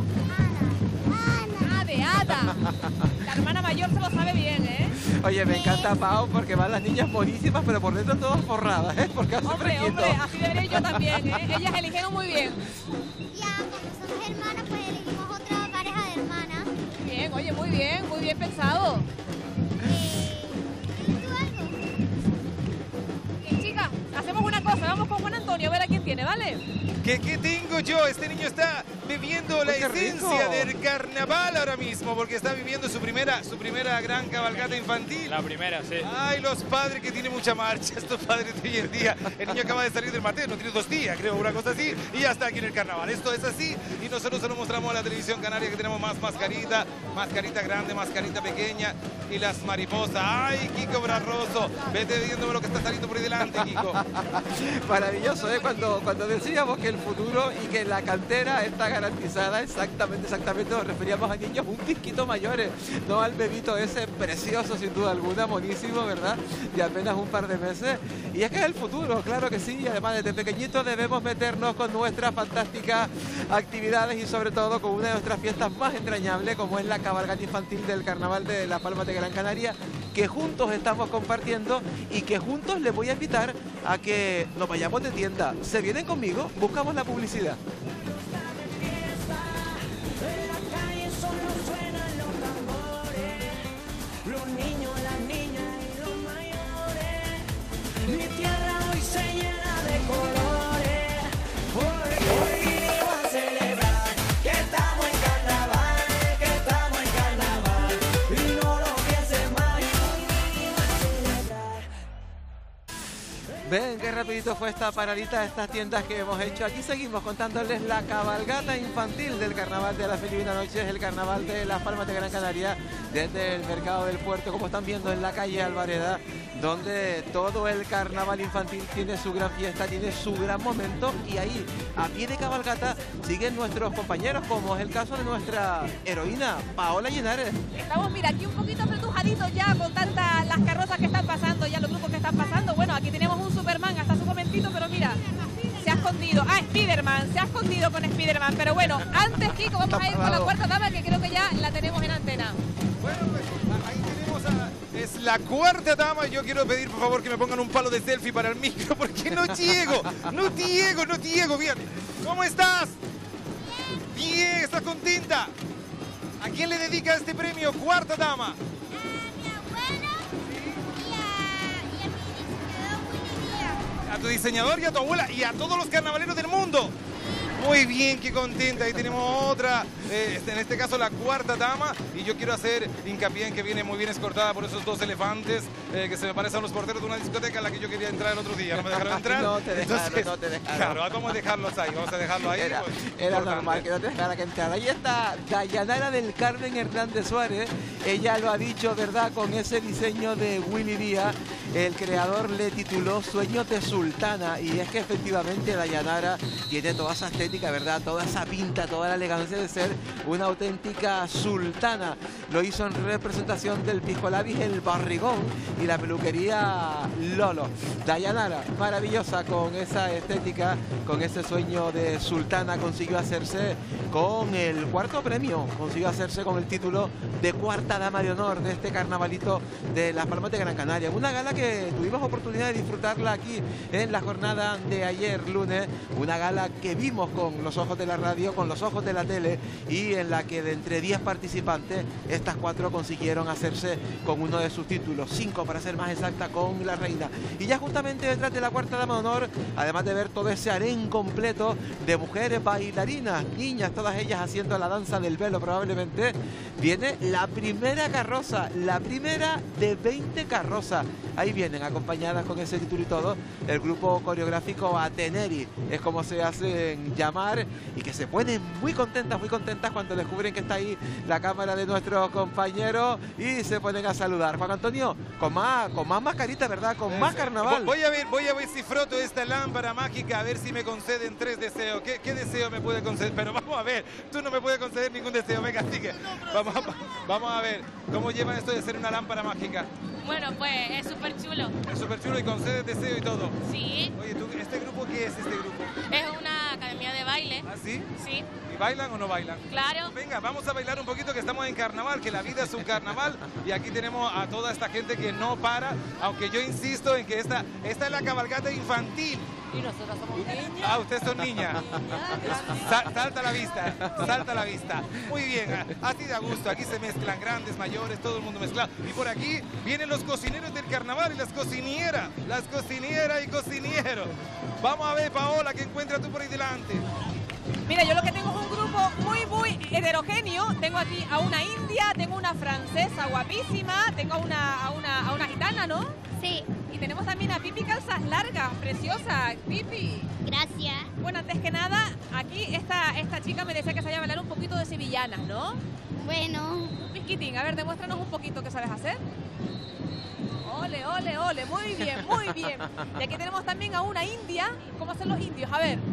Ana. Ah, de Ada. La hermana mayor se lo sabe bien, ¿eh? Oye, me encanta Pau porque van las niñas buenísimas, pero por dentro todas forradas, ¿eh? Porque hace Hombre, fresquito. hombre, así debería ir yo también, ¿eh? Ellas eligieron muy bien. Ya, como somos hermanas, pues elegimos otra pareja de hermanas. Bien, oye, muy bien pensado. ¿Tienes tú algo? Bien, chicas, hacemos una cosa, vamos con Juan Antonio a ver a quién tiene, ¿vale? ¿Qué tengo yo? Este niño está viviendo la Uy, qué esencia rico. del carnaval ahora mismo, porque está viviendo su primera gran cabalgata infantil. La primera, sí. Ay, los padres que tienen mucha marcha, estos padres de hoy en día. El niño acaba de salir del Mateo, no tiene 2 días, creo, una cosa así, y ya está aquí en el carnaval. Esto es así, y nosotros se lo mostramos a la televisión canaria, que tenemos más mascarita grande, mascarita pequeña, y las mariposas. Ay, Kiko Brarroso, vete viéndome lo que está saliendo por ahí delante, Kiko. Maravilloso, ¿eh? Cuando decíamos que el futuro y que la cantera está garantizada, exactamente, nos referíamos a niños un poquito mayores, no al bebito ese precioso, sin duda alguna, monísimo, ¿verdad? De apenas un par de meses. Y es que es el futuro, claro que sí, y además desde pequeñitos debemos meternos con nuestras fantásticas actividades y sobre todo con una de nuestras fiestas más entrañables, como es la cabalgata infantil del Carnaval de Las Palmas de Gran Canaria, que juntos estamos compartiendo y que juntos les voy a invitar a que nos vayamos de tienda. ¿Se vienen conmigo? Buscamos la publicidad. Los niños, las niñas y los mayores, mi tierra hoy se llena de colores. Hoy vinimos a celebrar que estamos en carnaval, y no lo pienses más. Hoy vinimos a celebrar. Ven qué rapidito fue esta paradita de estas tiendas que hemos hecho. Aquí seguimos contándoles la cabalgata infantil del Carnaval de la Filipina Noche, el Carnaval de Las Palmas de Gran Canaria, desde el Mercado del Puerto, como están viendo en la calle Alvareda, donde todo el carnaval infantil tiene su gran fiesta, tiene su gran momento, y ahí, a pie de cabalgata, siguen nuestros compañeros, como es el caso de nuestra heroína, Paola Llinares. Estamos, mira, aquí un poquito apretujaditos ya con tantas las carrozas que están pasando, ya los grupos que están pasando. Bueno, aquí tenemos un Superman hasta su momentito, pero mira, se ha escondido. Ah, Spiderman, se ha escondido con Spiderman. Pero bueno, antes, Kiko, vamos a ir con la cuarta dama, que creo que ya la tenemos en antena. Bueno, pues ahí tenemos es la cuarta dama. Yo quiero pedir, por favor, que me pongan un palo de selfie para el micro, porque no llego. Bien, ¿cómo estás? Bien, ¿estás contenta? ¿A quién le dedica este premio, cuarta dama? A tu diseñador y a tu abuela y a todos los carnavaleros del mundo. Muy bien, qué contenta. Ahí tenemos otra, en este caso la cuarta dama, y yo quiero hacer hincapié en que viene muy bien escoltada por esos dos elefantes que se me parecen a los porteros de una discoteca en la que yo quería entrar el otro día. No me dejaron entrar. No te dejaron, Entonces, no te dejaron. Claro, vamos a dejarlos ahí, Era pues, normal que no te dejara que entrar. Ahí está Dayanara del Carmen Hernández Suárez. Ella lo ha dicho, ¿verdad? Con ese diseño de Willy Díaz, el creador le tituló Sueños de Sultana, y es que efectivamente Dayanara tiene toda esa estética, ¿verdad? Toda esa pinta, toda la elegancia de ser una auténtica sultana. Lo hizo en representación del Pisco Labis, el Barrigón, y la peluquería Lolo. Dayanara, maravillosa con esa estética, con ese sueño de sultana, consiguió hacerse con el cuarto premio, consiguió hacerse con el título de cuarta dama de honor de este carnavalito de Las Palmas de Gran Canaria. Una gala que tuvimos oportunidad de disfrutarla aquí en la jornada de ayer lunes, una gala que vimos con los ojos de la radio, con los ojos de la tele, y en la que de entre 10 participantes, estas 4 consiguieron hacerse con uno de sus títulos, 5 para ser más exacta, con la reina. Y ya justamente detrás de la cuarta dama de honor, además de ver todo ese harén completo de mujeres bailarinas, niñas, todas ellas haciendo la danza del velo probablemente, viene la primera carroza, la primera de 20 carrozas. Ahí vienen acompañadas con ese título y todo, el grupo coreográfico Ateneri, es como se hacen llamar, y que se ponen muy contentas cuando descubren que está ahí la cámara de nuestros compañeros y se ponen a saludar. Juan Antonio, con más mascarita, ¿verdad? Con más carnaval. Voy a ver si froto esta lámpara mágica, a ver si me conceden 3 deseos. ¿Qué deseo me puede conceder? Pero vamos a ver, tú no me puedes conceder ningún deseo. Venga, así que vamos a ver cómo lleva esto de ser una lámpara mágica. Bueno, pues es súper chulo. Es súper chulo y concedes deseo y todo. Sí. Oye, ¿tú, este grupo qué es este grupo? Es una academia de baile. ¿Ah, sí? Sí. ¿Y bailan o no bailan? Claro. Venga, vamos a bailar un poquito, que estamos en carnaval, que la vida es un carnaval, y aquí tenemos a toda esta gente que no para, aunque yo insisto en que esta es la cabalgata infantil. Y nosotros somos niñas. Ah, ustedes son niñas. Salta a la vista. Muy bien, así de a gusto. Aquí se mezclan grandes, mayores, todo el mundo mezclado. Y por aquí vienen los cocineros del carnaval y las cocinieras y cocineros. Vamos a ver, Paola, ¿qué encuentras tú por ahí delante? Mira, yo lo que tengo es un grupo muy heterogéneo. Tengo aquí a una india, tengo una francesa guapísima, tengo a una gitana, ¿no? Sí. Y tenemos también a Pipi Calzas Largas, preciosa. Pipi. Gracias. Bueno, antes que nada, aquí esta chica me decía que sabía bailar un poquito de sevillanas, ¿no? Bueno, Un pisquitín, a ver, demuéstranos un poquito qué sabes hacer. Ole, muy bien. Y aquí tenemos también a una india. ¿Cómo hacen los indios? A ver.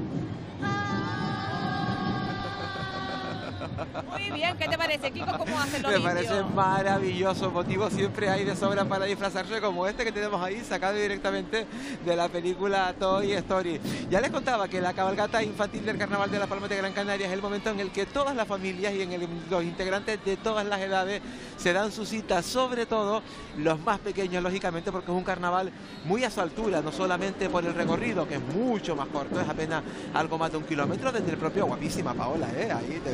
Muy bien, ¿qué te parece, Kiko? ¿Cómo hacen los indios? Me parece maravilloso, motivo siempre hay de sobra para disfrazarse, como este que tenemos ahí, sacado directamente de la película Toy Story. Ya les contaba que la cabalgata infantil del Carnaval de Las Palmas de Gran Canaria es el momento en el que todas las familias y los integrantes de todas las edades se dan su cita, sobre todo los más pequeños, lógicamente, porque es un carnaval muy a su altura, no solamente por el recorrido, que es mucho más corto, es apenas algo más de 1 kilómetro desde el propio. Guapísima Paola, ahí te vemos espectacular.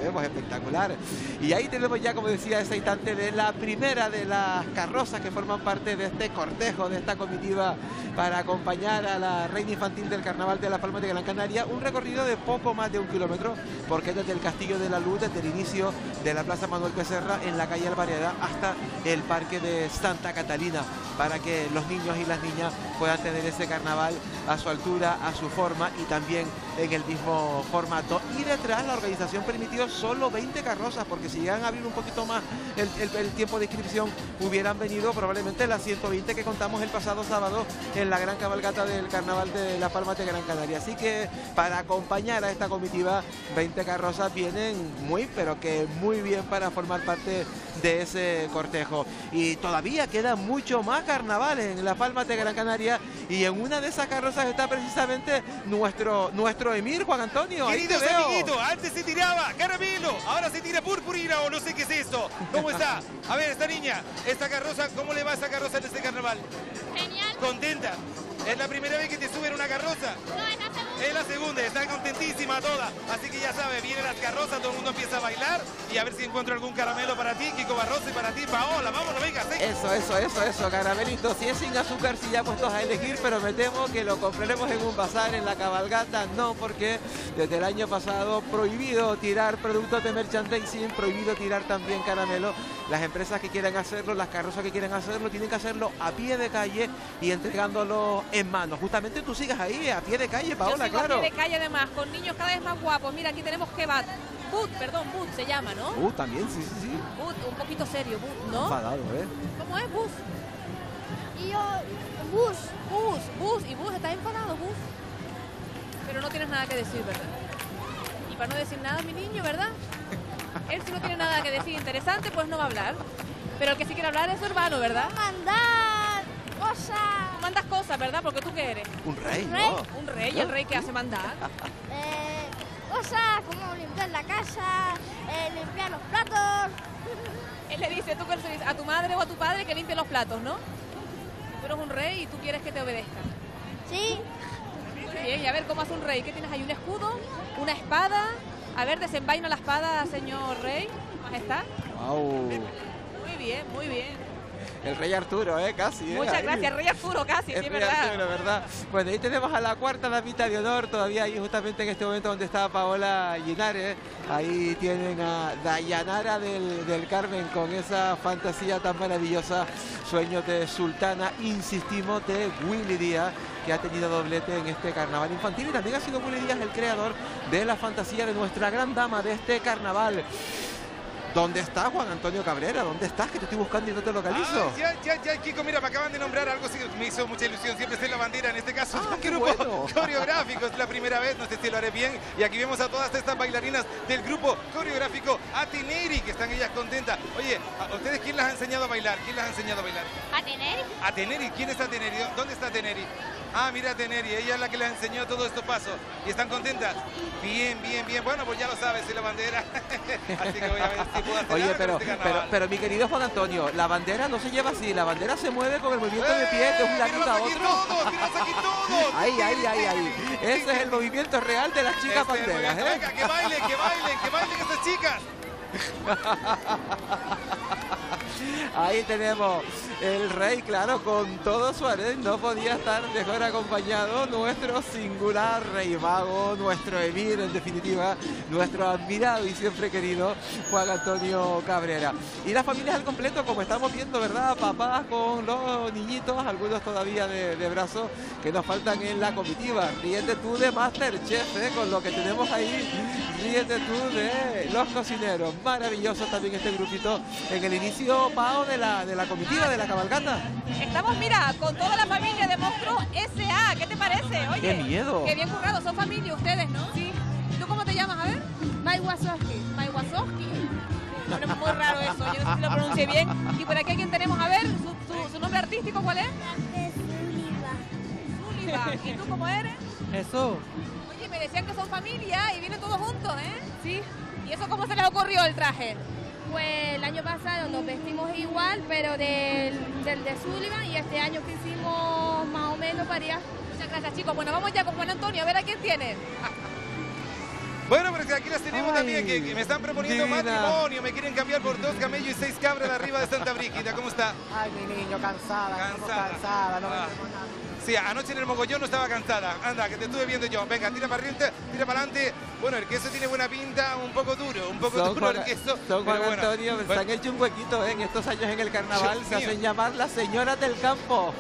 espectacular. Y ahí tenemos ya, como decía, ese instante de la primera de las carrozas que forman parte de este cortejo, de esta comitiva para acompañar a la reina infantil del Carnaval de Las Palmas de Gran Canaria. Un recorrido de poco más de 1 kilómetro, porque desde el Castillo de la Luz, desde el inicio de la Plaza Manuel Becerra, en la calle Alvareda, hasta el Parque de Santa Catalina, para que los niños y las niñas puedan tener ese carnaval a su altura, a su forma y también en el mismo formato. Y detrás la organización permitió solo 20 carrozas, porque si llegan a abrir un poquito más el tiempo de inscripción, hubieran venido probablemente las 120 que contamos el pasado sábado en la gran cabalgata del Carnaval de Las Palmas de Gran Canaria. Así que para acompañar a esta comitiva, 20 carrozas vienen muy, pero que muy bien para formar parte de ese cortejo. Y todavía queda mucho más carnaval en Las Palmas de Gran Canaria, y en una de esas carrozas está precisamente nuestro Emir, Juan Antonio. Queridos amiguitos, antes se tiraba caramelo, ahora se tira purpurina o no sé qué es esto. ¿Cómo está? A ver, esta niña, esta carroza, ¿cómo le va a esta carroza en este carnaval? Genial. ¿Contenta? ¿Es la primera vez que te suben una carroza? No, es la segunda. Es la segunda, está contentísima toda. Así que ya sabe, vienen las carrozas, todo el mundo empieza a bailar y a ver si encuentro algún caramelo para ti, Kiko Barroso, y para ti, Paola. Vámonos, venga. Eso, caramelito. Si es sin azúcar, si ya puestos a elegir, pero me temo que lo compraremos en un bazar, en la cabalgata, no, porque desde el año pasado prohibido tirar productos de merchandising, prohibido tirar también caramelo. Las empresas que quieran hacerlo, las carrozas que quieran hacerlo, tienen que hacerlo a pie de calle y entregándolo en mano. Justamente tú sigas ahí, a pie de calle, Paola, Yo sigo claro. a pie de calle además, con niños cada vez más guapos. Mira, aquí tenemos Kebat. Boot se llama, ¿no? También, sí. Boot, un poquito serio, Boot, ¿no? Enfadado, ¿eh? ¿Cómo es, Bus? Y yo, bus. Bus. ¿Y Bus? ¿Estás enfadado, Bus? Pero no tienes nada que decir, ¿verdad? Y para no decir nada, mi niño, ¿verdad? Él si no tiene nada que decir interesante, pues no va a hablar. Pero el que sí quiere hablar es su hermano, ¿verdad? Mandar cosas. Mandas cosas, ¿verdad? Porque tú qué eres. Un rey, Un rey. ¿no? Un rey, ¿y el rey que hace mandar? Cosas como limpiar la casa, limpiar los platos. Él le dice, tú que le dices a tu madre o a tu padre que limpie los platos, ¿no? Tú eres un rey y tú quieres que te obedezcan. Sí. Muy bien, y a ver cómo hace un rey. ¿Qué tienes ahí? ¿Un escudo? ¿Una espada? A ver, desenvaina la espada, señor rey. Majestad. Wow. Muy bien, muy bien. El rey Arturo, casi. Muchas Ahí. gracias, rey Arturo, casi, El sí, rey ¿verdad? Arturo, ¿verdad? Bueno, ahí tenemos a la cuarta damita de honor, todavía ahí justamente en este momento donde está Paola Linares. Ahí tienen a Dayanara del Carmen con esa fantasía tan maravillosa, Sueños de Sultana, insistimos, de Willy Díaz, que ha tenido doblete en este carnaval infantil, y también ha sido Willy Díaz el creador de la fantasía de nuestra gran dama de este carnaval. ¿Dónde está Juan Antonio Cabrera? ¿Dónde estás? Que te estoy buscando y no te localizo. Ya, Kiko, mira, me acaban de nombrar algo que me hizo mucha ilusión. Siempre sé la bandera, en este caso, un qué grupo bueno. coreográfico. Es la primera vez, no sé si lo haré bien. Y aquí vemos a todas estas bailarinas del grupo coreográfico Ateneri, que están ellas contentas. Oye, ¿a ustedes quién las ha enseñado a bailar? ¿Quién las ha enseñado a bailar? ¿Ateneri? Ateneri, ¿quién es Ateneri? ¿Dónde está Ateneri? Ah, mira Ateneri, ella es la que les enseñó todo estos pasos. ¿Y están contentas? Bien. Bueno, pues ya lo sabes, es la bandera. Así que voy a ver si puedo hacer Oye, algo con este carnaval. pero mi querido Juan Antonio, la bandera no se lleva así, la bandera se mueve con el movimiento de pie de un ladito a otro. ¡Míralos aquí todos! Ahí. Ese es el movimiento real de las chicas banderas, ¿eh? Venga, que bailen estas chicas. Ahí tenemos el rey, claro, con todo su harén. No podía estar mejor acompañado nuestro singular rey mago, nuestro emir, en definitiva, nuestro admirado y siempre querido Juan Antonio Cabrera. Y las familias al completo, como estamos viendo, ¿verdad? Papás con los niñitos, algunos todavía de brazos que nos faltan en la comitiva. Ríete tú de Masterchef, con lo que tenemos ahí. Ríete tú de los cocineros. Maravilloso también este grupito en el inicio, Pao, de la comitiva, de la cabalgata. Estamos, mira, con toda la familia de Monstruos S.A. ¿Qué te parece? Oye, ¡Qué miedo! Qué bien currado, son familia ustedes, ¿no? Sí. ¿Tú cómo te llamas? A ver. Mai Wazowski. Mai Wazowski. Bueno, es muy raro eso, yo no sé si lo pronuncie bien. Y por aquí alguien tenemos, a ver, su nombre artístico, ¿cuál es? Zuliva. ¿Y tú cómo eres? Jesús. Oye, me decían que son familia y vienen todos juntos, ¿eh? Sí. ¿Y eso cómo se les ocurrió el traje? Pues el año pasado nos vestimos igual, pero del de Sullivan, y este año que hicimos más o menos varias. Muchas gracias, chicos. Bueno, vamos ya con Juan Antonio, a ver a quién tiene. Bueno, pero aquí las tenemos también, que me están proponiendo divina. matrimonio, me quieren cambiar por 2 camellos y 6 cabras de arriba de Santa Brígida. ¿Cómo está? Ay, mi niño, cansada. Cansada. Cansada, no Ah. vendemos nada. Sí, anoche en el mogollón no estaba cansada. Anda, que te estuve viendo yo. Venga, tira para arriba, tira para adelante. Bueno, el queso tiene buena pinta, un poco duro el queso. Son Juan pero bueno. Antonio, se Bueno, han hecho un huequito en estos años en el carnaval. Dios Se mío. hacen llamar las señoras del campo.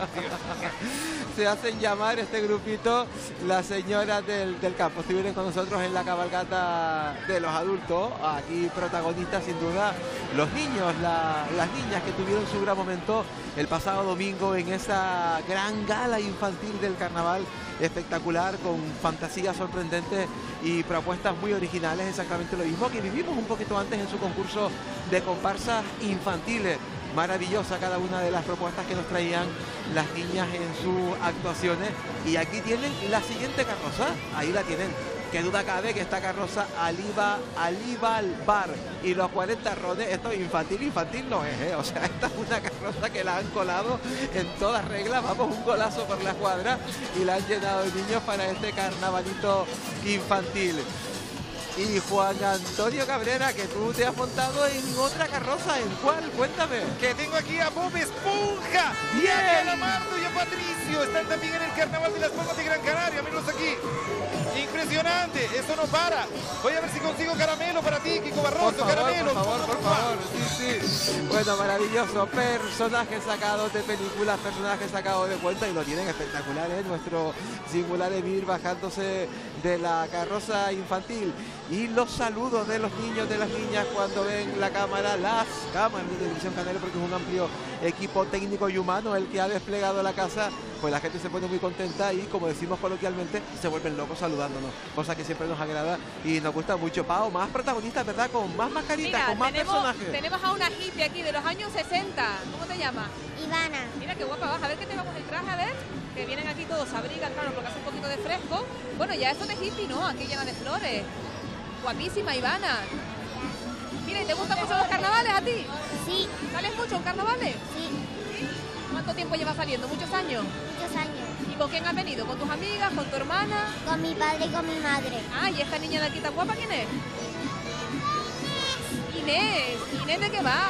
Se hacen llamar este grupito las señoras del campo. Estuvieron con nosotros en la cabalgata de los adultos. Aquí protagonistas sin duda los niños, las niñas que tuvieron su gran momento el pasado domingo en esa gran gala infantil del carnaval, espectacular, con fantasías sorprendentes y propuestas muy originales, exactamente lo mismo que vivimos un poquito antes en su concurso de comparsas infantiles. Maravillosa cada una de las propuestas que nos traían las niñas en sus actuaciones. Y aquí tienen la siguiente carroza, ahí la tienen. Qué duda cabe que esta carroza aliva al bar y los 40 rones, esto infantil no es, o sea, esta es una carroza que la han colado en todas reglas, vamos, un golazo por la cuadra y la han llenado de niños para este carnavalito infantil. Y Juan Antonio Cabrera, que tú te has montado en otra carroza, ¿en cuál? Cuéntame. Que tengo aquí a Bob Esponja, y Bien. a Calamardo y a Patricio. Están también en el Carnaval de las Palmas de Gran Canaria. Mírenlos aquí. Impresionante, esto no para. Voy a ver si consigo caramelo para ti, Kiko Barroso. Caramelo. Por favor, sí. Bueno, maravilloso. Personajes sacados de películas, personajes sacados de cuenta y lo tienen espectacular, ¿eh? Nuestro singular Emir bajándose de la carroza infantil. Y los saludos de los niños, de las niñas cuando ven la cámara, las cámaras de Televisión Canaria, porque es un amplio equipo técnico y humano el que ha desplegado la casa, pues la gente se pone muy contenta y, como decimos coloquialmente, se vuelven locos saludándonos, cosa que siempre nos agrada y nos gusta mucho. Pau, más protagonistas, ¿verdad? Con más mascaritas, Mira, con más personajes. tenemos a una hippie aquí de los años 60. ¿Cómo te llamas? Ivana. Mira qué guapa vas. A ver qué te vamos el traje, a ver. Que vienen aquí todos, se abrigan, claro, porque hace un poquito de fresco. Bueno, ya eso de hippie, ¿no? Aquí llena de flores. Guapísima, Ivana. Mira, ¿y te gustan mucho los carnavales a ti? Sí, ¿Sales mucho en carnavales? sí, ¿Sí? ¿Cuánto tiempo llevas saliendo? ¿Muchos años? muchos años. ¿Y con quién has venido? ¿Con tus amigas? ¿Con tu hermana? Con mi padre y con mi madre. Ah, ¿y esta niña de aquí tan guapa quién es? Inés. ¿Inés de qué va?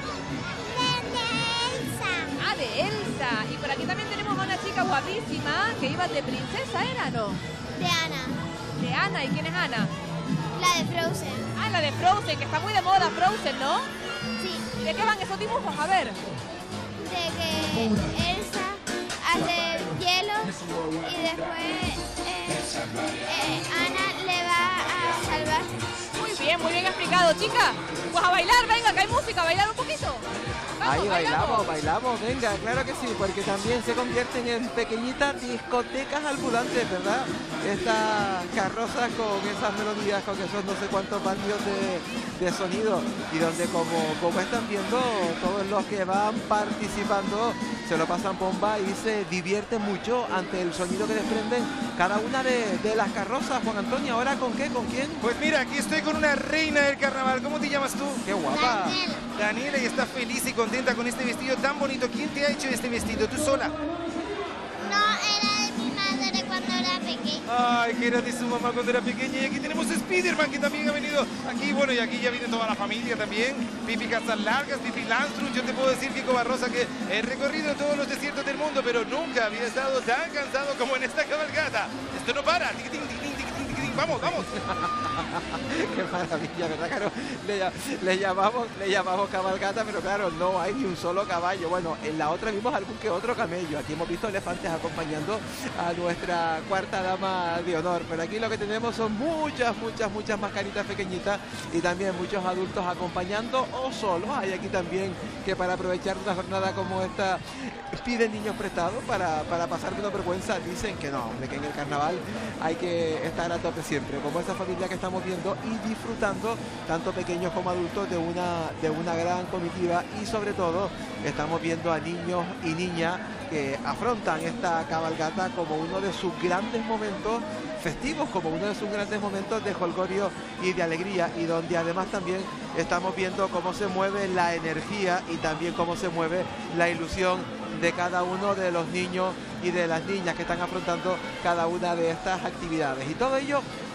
Elsa. Ah, de Elsa. Y por aquí también tenemos a una chica guapísima que iba de princesa, ¿era, no? De Ana. De Ana. ¿Y quién es Ana? La de Frozen. Ah, la de Frozen, que está muy de moda Frozen, ¿no? Sí, ¿De qué van esos dibujos? A ver. de que Elsa hace hielo y después Ana le va a salvar. Muy bien explicado, chica. Pues a bailar, venga, que hay música, a bailar un poquito. Vamos, Ahí bailamos, venga, claro que sí, porque también se convierten en pequeñitas discotecas ambulantes, ¿verdad? Estas carrozas con esas melodías, con esos no sé cuántos vatios de sonido, y donde como están viendo, todos los que van participando se lo pasan bomba y se divierten mucho ante el sonido que desprenden cada una de las carrozas. Juan Antonio, ¿ahora con qué? ¿Con quién? Pues mira, aquí estoy con una reina del carnaval. ¿Cómo te llamas tú? ¡Qué guapa! Daniela, y está feliz y contenta con este vestido tan bonito. ¿Quién te ha hecho este vestido? ¿Tú sola? No, era de mi madre cuando era pequeña. Ay, que era de su mamá cuando era pequeña. Y aquí tenemos a Spiderman, que también ha venido aquí. Bueno, y aquí ya viene toda la familia también. Pipi Casalargas, Pipi Landström. Yo te puedo decir, Kiko Barrosa, que he recorrido todos los desiertos del mundo, pero nunca había estado tan cansado como en esta cabalgata. Esto no para. Tic, tic, tic, tic, tic, tic, tic. Vamos, vamos. Qué maravilla, ¿verdad? Claro, le llamamos cabalgata, pero claro, no hay ni un solo caballo. Bueno, en la otra vimos algún que otro camello. Aquí hemos visto elefantes acompañando a nuestra cuarta dama de honor. Pero aquí lo que tenemos son muchas mascaritas pequeñitas y también muchos adultos acompañando o solos. Hay aquí también que para aprovechar una jornada como esta piden niños prestados para pasar menos vergüenza. Dicen que no, hombre, que en el carnaval hay que estar a tope siempre, como esta familia que estamos viendo y disfrutando, tanto pequeños como adultos, de una gran comitiva, y sobre todo estamos viendo a niños y niñas que afrontan esta cabalgata como uno de sus grandes momentos festivos, como uno de sus grandes momentos de jolgorio y de alegría, y donde además también estamos viendo cómo se mueve la energía y también cómo se mueve la ilusión de cada uno de los niños y de las niñas que están afrontando cada una de estas actividades. Y todo ello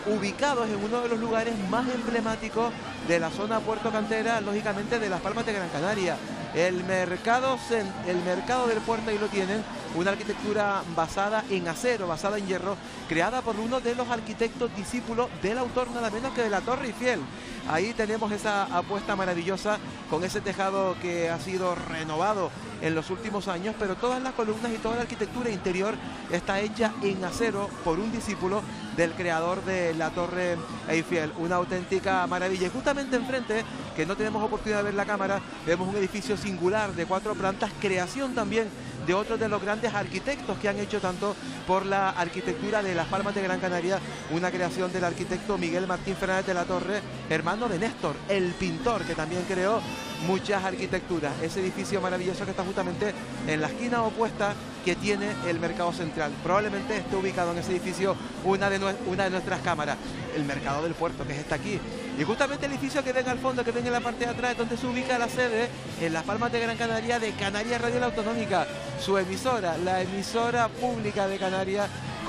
ubicados en uno de los lugares más emblemáticos de la zona Puerto Cantera, lógicamente de Las Palmas de Gran Canaria. El mercado del puerto, ahí lo tienen, una arquitectura basada en acero, basada en hierro, creada por uno de los arquitectos discípulos del autor nada menos que de la Torre Eiffel. Ahí tenemos esa apuesta maravillosa con ese tejado que ha sido renovado en los últimos años, pero todas las columnas y toda la arquitectura interior está hecha en acero por un discípulo del creador de la Torre Eiffel. Una auténtica maravilla. Y justamente enfrente, que no tenemos oportunidad de ver la cámara, vemos un edificio singular de 4 plantas, creación también de otros de los grandes arquitectos que han hecho tanto por la arquitectura de Las Palmas de Gran Canaria, una creación del arquitecto Miguel Martín Fernández de la Torre, hermano de Néstor, el pintor, que también creó muchas arquitecturas. Ese edificio maravilloso que está justamente en la esquina opuesta que tiene el Mercado Central. Probablemente esté ubicado en ese edificio una de nuestras cámaras. El Mercado del Puerto, que está aquí. Y justamente el edificio que ven al fondo, que ven en la parte de atrás, donde se ubica la sede en Las Palmas de Gran Canaria de Canarias Radio La Autonómica, su emisora, la emisora pública de Canarias,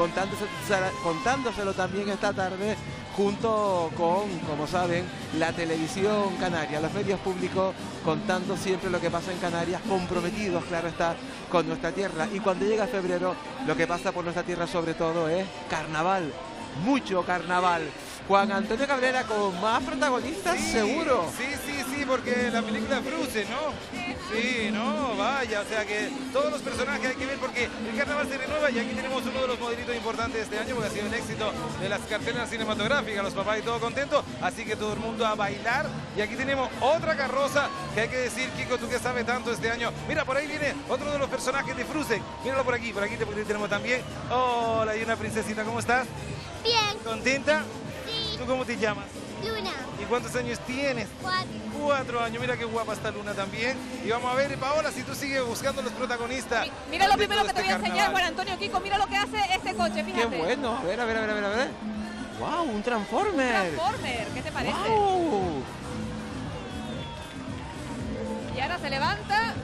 contándoselo también esta tarde junto con, como saben, la televisión canaria, los medios públicos, contando siempre lo que pasa en Canarias, comprometidos, claro está, con nuestra tierra. Y cuando llega febrero, lo que pasa por nuestra tierra sobre todo es carnaval, mucho carnaval. Juan Antonio Cabrera con más protagonistas, sí, seguro. Sí, porque la película Fruce, ¿no? Sí, no, vaya, o sea que todos los personajes hay que ver porque el carnaval se renueva y aquí tenemos uno de los modelitos importantes de este año porque ha sido el éxito de las cartelas cinematográficas, los papás y todo contentos, así que todo el mundo a bailar. Y aquí tenemos otra carroza que hay que decir, Kiko, tú que sabes tanto este año. Mira, por ahí viene otro de los personajes de Fruce, míralo por aquí tenemos también. Hola, y una princesita, ¿cómo estás? Bien. ¿Contenta? Sí. ¿Tú cómo te llamas? Luna. ¿Y cuántos años tienes? 4. 4 años, mira qué guapa está Luna también. Y vamos a ver, Paola, si tú sigues buscando los protagonistas. Mira lo primero que te voy a carnaval. enseñar, Juan Antonio, Kiko, mira lo que hace este coche, fíjate. Qué bueno, a ver. ¡Wow! Un Transformer. Transformer, ¿qué te parece? ¡Wow! Y ahora se levanta.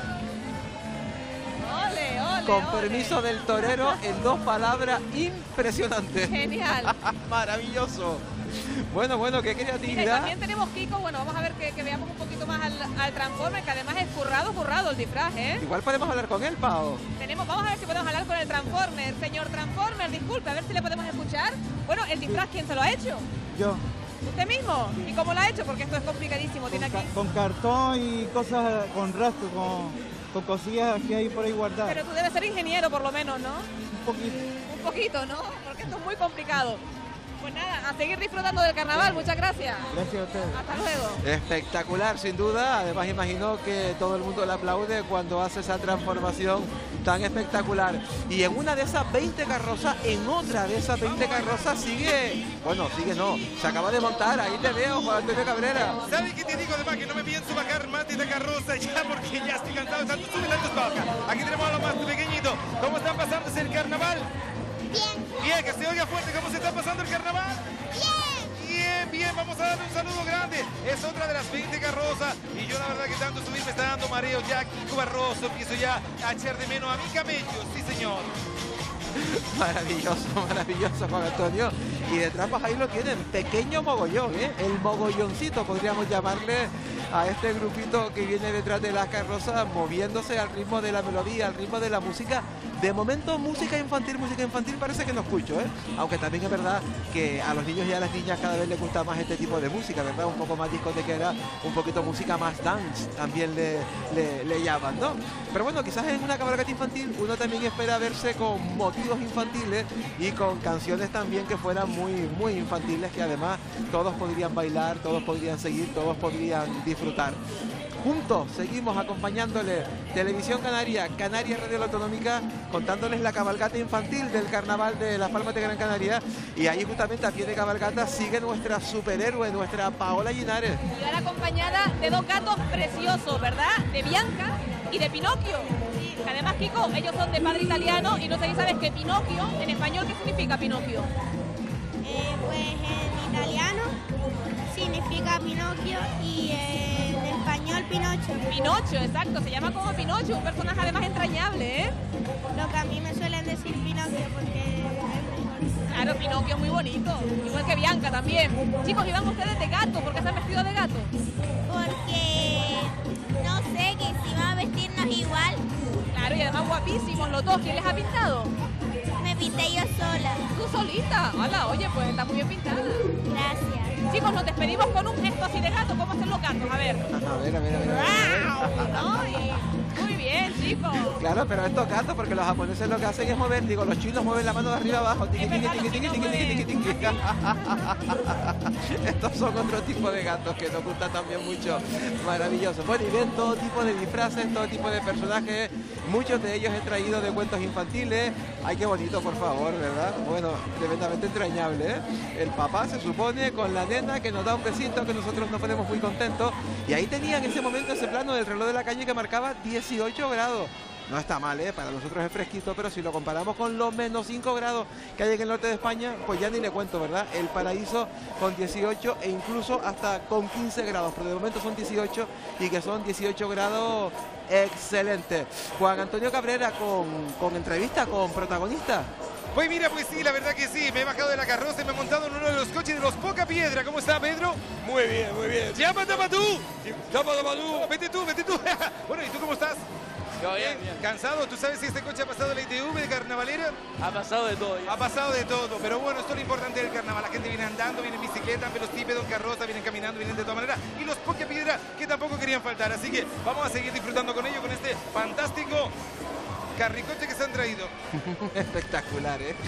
Ole. Con permiso del torero, en 2 palabras, impresionante. Genial. Maravilloso. Bueno, qué Mira, y creatividad. también tenemos Kiko, bueno, vamos a ver que veamos un poquito más al Transformer, que además es currado el disfraz, ¿eh? Igual podemos hablar con él, Pao. Vamos a ver si podemos hablar con el Transformer. Señor Transformer, disculpe, a ver si le podemos escuchar. Bueno, el disfraz, ¿quién se lo ha hecho? Yo, ¿Usted mismo? ¿Y cómo lo ha hecho? Porque esto es complicadísimo. Tiene aquí. con cartón y cosas con rastro, con cosillas que hay por ahí guardadas. Pero tú debes ser ingeniero por lo menos, ¿no? Un poquito. Un poquito, ¿no? Porque esto es muy complicado. Pues nada, a seguir disfrutando del carnaval. Muchas gracias. Gracias a ustedes. Hasta luego. Espectacular, sin duda. Además, imagino que todo el mundo le aplaude cuando hace esa transformación tan espectacular. Y en una de esas 20 carrozas, en otra de esas 20 carrozas sigue... Bueno, sigue no. Se acaba de montar. Ahí te veo, Juan Antonio Cabrera. ¿Sabes qué te digo? Además que no me pienso bajar más de esta carroza ya porque ya estoy cansado. Tanto sube, tanto baja. Aquí tenemos a los más pequeñitos. ¿Cómo están pasándose el carnaval? Bien, que se oiga fuerte. ¿Cómo se está pasando el carnaval? Bien, vamos a darle un saludo grande. Es otra de las 20 carrozas y yo la verdad que tanto subir me está dando mareo ya. Kiko Barroso, empiezo ya a echar de menos a mi camello, sí señor. Maravilloso, Juan Antonio. Y detrás, pues ahí lo tienen, pequeño mogollón, ¿eh? El mogolloncito, podríamos llamarle a este grupito que viene detrás de las carrozas, moviéndose al ritmo de la melodía, al ritmo de la música. De momento, música infantil parece que no escucho, ¿eh? Aunque también es verdad que a los niños y a las niñas cada vez les gusta más este tipo de música, ¿verdad? Un poco más discotequera, un poquito música más dance, también le llaman, ¿no? Pero bueno, quizás en una cabalgata infantil uno también espera verse con motivos infantiles y con canciones también que fueran muy infantiles, que además todos podrían bailar, todos podrían seguir, todos podrían disfrutar. Juntos seguimos acompañándole Televisión Canaria, Canarias Radio Autonómica, contándoles la cabalgata infantil del carnaval de Las Palmas de Gran Canaria. Y ahí justamente a pie de cabalgata sigue nuestra superhéroe, nuestra Paola Linares. Y ahora acompañada de 2 gatos preciosos, ¿verdad? De Bianca y de Pinocchio. Que además, Kiko, ellos son de padre italiano y no sé si sabes que Pinocchio, en español, ¿qué significa Pinocchio? Pues en italiano significa Pinocchio y en español Pinocho. Pinocho, exacto, se llama como Pinocho, un personaje además entrañable, ¿eh? Lo que a mí me suelen decir Pinocchio porque es mejor. Claro, Pinocchio es muy bonito, igual que Bianca también. Chicos, ¿y van ustedes de gato? ¿Por qué se han vestido de gato? Porque no sé, que si van a vestirnos igual. Claro, y además guapísimos los dos. ¿Quién les ha pintado? Me pinté yo sola. ¿Tú solita? Hola, oye, pues está muy bien pintada. Gracias. Chicos, nos despedimos con un gesto así de gato. ¿Cómo hacen los gatos? A ver. A ver. Ay, muy bien, chicos. Claro, pero estos gatos, porque los japoneses lo que hacen es mover, digo, los chinos mueven la mano de arriba abajo. Tiqui, Es tiqui, verdad, tiqui, los tiqui, chinos tiqui, tiqui, tiqui, tiqui. mueven. Estos son otro tipo de gatos que nos gustan también mucho. Maravilloso. Bueno, y ven todo tipo de disfraces, todo tipo de personajes. Muchos de ellos he traído de cuentos infantiles. Ay, qué bonito, por favor, ¿verdad? Bueno, tremendamente entrañable, ¿eh? El papá se supone con la nena que nos da un besito, que nosotros nos ponemos muy contentos. Y ahí tenía en ese momento ese plano del reloj de la calle que marcaba 18 grados. No está mal, ¿eh? Para nosotros es fresquito, pero si lo comparamos con los menos 5 grados que hay en el norte de España, pues ya ni le cuento, ¿verdad? El paraíso con 18 e incluso hasta con 15 grados, pero de momento son 18 y que son 18 grados excelentes. Juan Antonio Cabrera con entrevista, con protagonista. Pues mira, pues sí, la verdad que sí. Me he bajado de la carroza y me he montado en uno de los coches de los Poca Piedra. ¿Cómo está, Pedro? Muy bien, muy bien. ¡Llama, tapa tú! ¡Llama, tú! Vete tú, vete tú. Bueno, ¿y tú cómo estás? Yo bien, bien. ¿Cansado? ¿Tú sabes si este coche ha pasado la ITV de carnavalera? Ha pasado de todo ya. Ha pasado de todo, pero bueno, esto es lo importante del carnaval. La gente viene andando, viene en bicicleta, velocípedo, en carroza, vienen caminando, vienen de todas maneras. Y los Poca Piedra que tampoco querían faltar. Así que vamos a seguir disfrutando con ellos, con este fantástico carricoche que se han traído. Espectacular, ¿eh?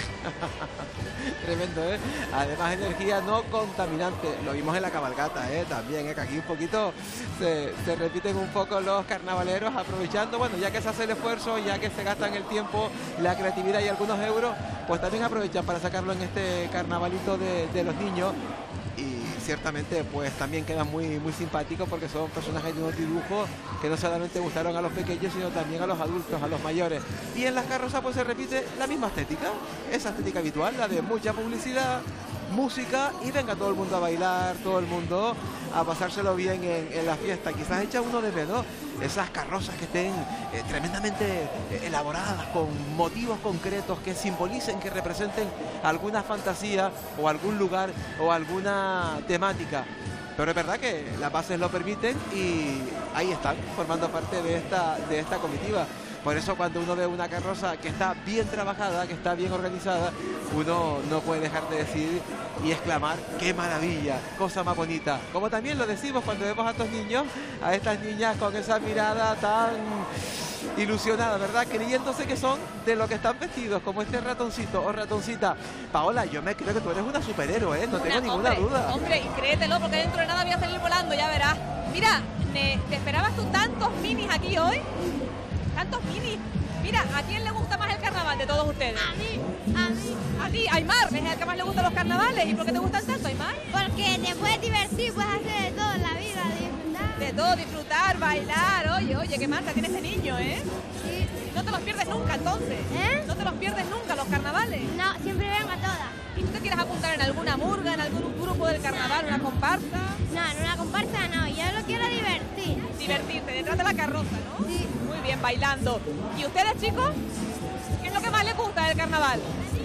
Tremendo, ¿eh? Además, energía no contaminante. Lo vimos en la cabalgata, ¿eh? También, ¿eh? Que aquí un poquito se repiten un poco los carnavaleros, aprovechando, bueno, ya que se hace el esfuerzo, ya que se gastan el tiempo, la creatividad y algunos euros, pues también aprovechan para sacarlo en este carnavalito de los niños. Y ciertamente pues también quedan muy simpáticos porque son personajes de unos dibujos que no solamente gustaron a los pequeños sino también a los adultos, a los mayores. Y en las carrozas pues se repite la misma estética, esa estética habitual, la de mucha publicidad, música y venga todo el mundo a bailar, todo el mundo a pasárselo bien en la fiesta. Quizás echa uno de menos esas carrozas que estén tremendamente elaboradas con motivos concretos que simbolicen, que representen alguna fantasía o algún lugar o alguna temática. Pero es verdad que las bases lo permiten y ahí están, formando parte de esta comitiva. Por eso cuando uno ve una carroza que está bien trabajada, que está bien organizada, uno no puede dejar de decir y exclamar ¡qué maravilla! ¡Cosa más bonita! Como también lo decimos cuando vemos a estos niños, a estas niñas con esa mirada tan ilusionada, ¿verdad? Creyéndose que son de lo que están vestidos, como este ratoncito o ratoncita. Paola, yo me creo que tú eres una superhéroe, ¿eh? No tengo ninguna duda. Hombre, y créetelo, porque dentro de nada voy a salir volando, ya verás. Mira, ¿te esperabas tú tantos minis aquí hoy? Tantos minis. Mira, ¿a quién le gusta más el carnaval de todos ustedes? A mí. A ti, Aymar, ¿es el que más le gustan los carnavales? ¿Y por qué te gustan tanto, Aymar? Porque te puedes divertir, puedes hacer de todo en la vida, disfrutar. De todo, disfrutar, bailar. Oye, qué manta tiene este niño, ¿eh? Sí. No te los pierdes nunca, entonces. ¿Eh? No te los pierdes nunca, los carnavales. No, siempre vengo a todas. ¿Y tú te quieres apuntar en alguna murga, en algún grupo del carnaval, una comparsa? No, en una comparsa no, yo lo quiero divertir. Divertirte, detrás de la carroza, ¿no? Sí. Muy bien, bailando. ¿Y ustedes, chicos? ¿Qué es lo que más les gusta del carnaval?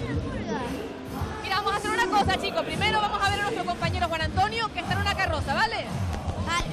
Mira, vamos a hacer una cosa, chicos. Primero vamos a ver a nuestro compañero Juan Antonio, que está en una carroza, ¿vale? Vale.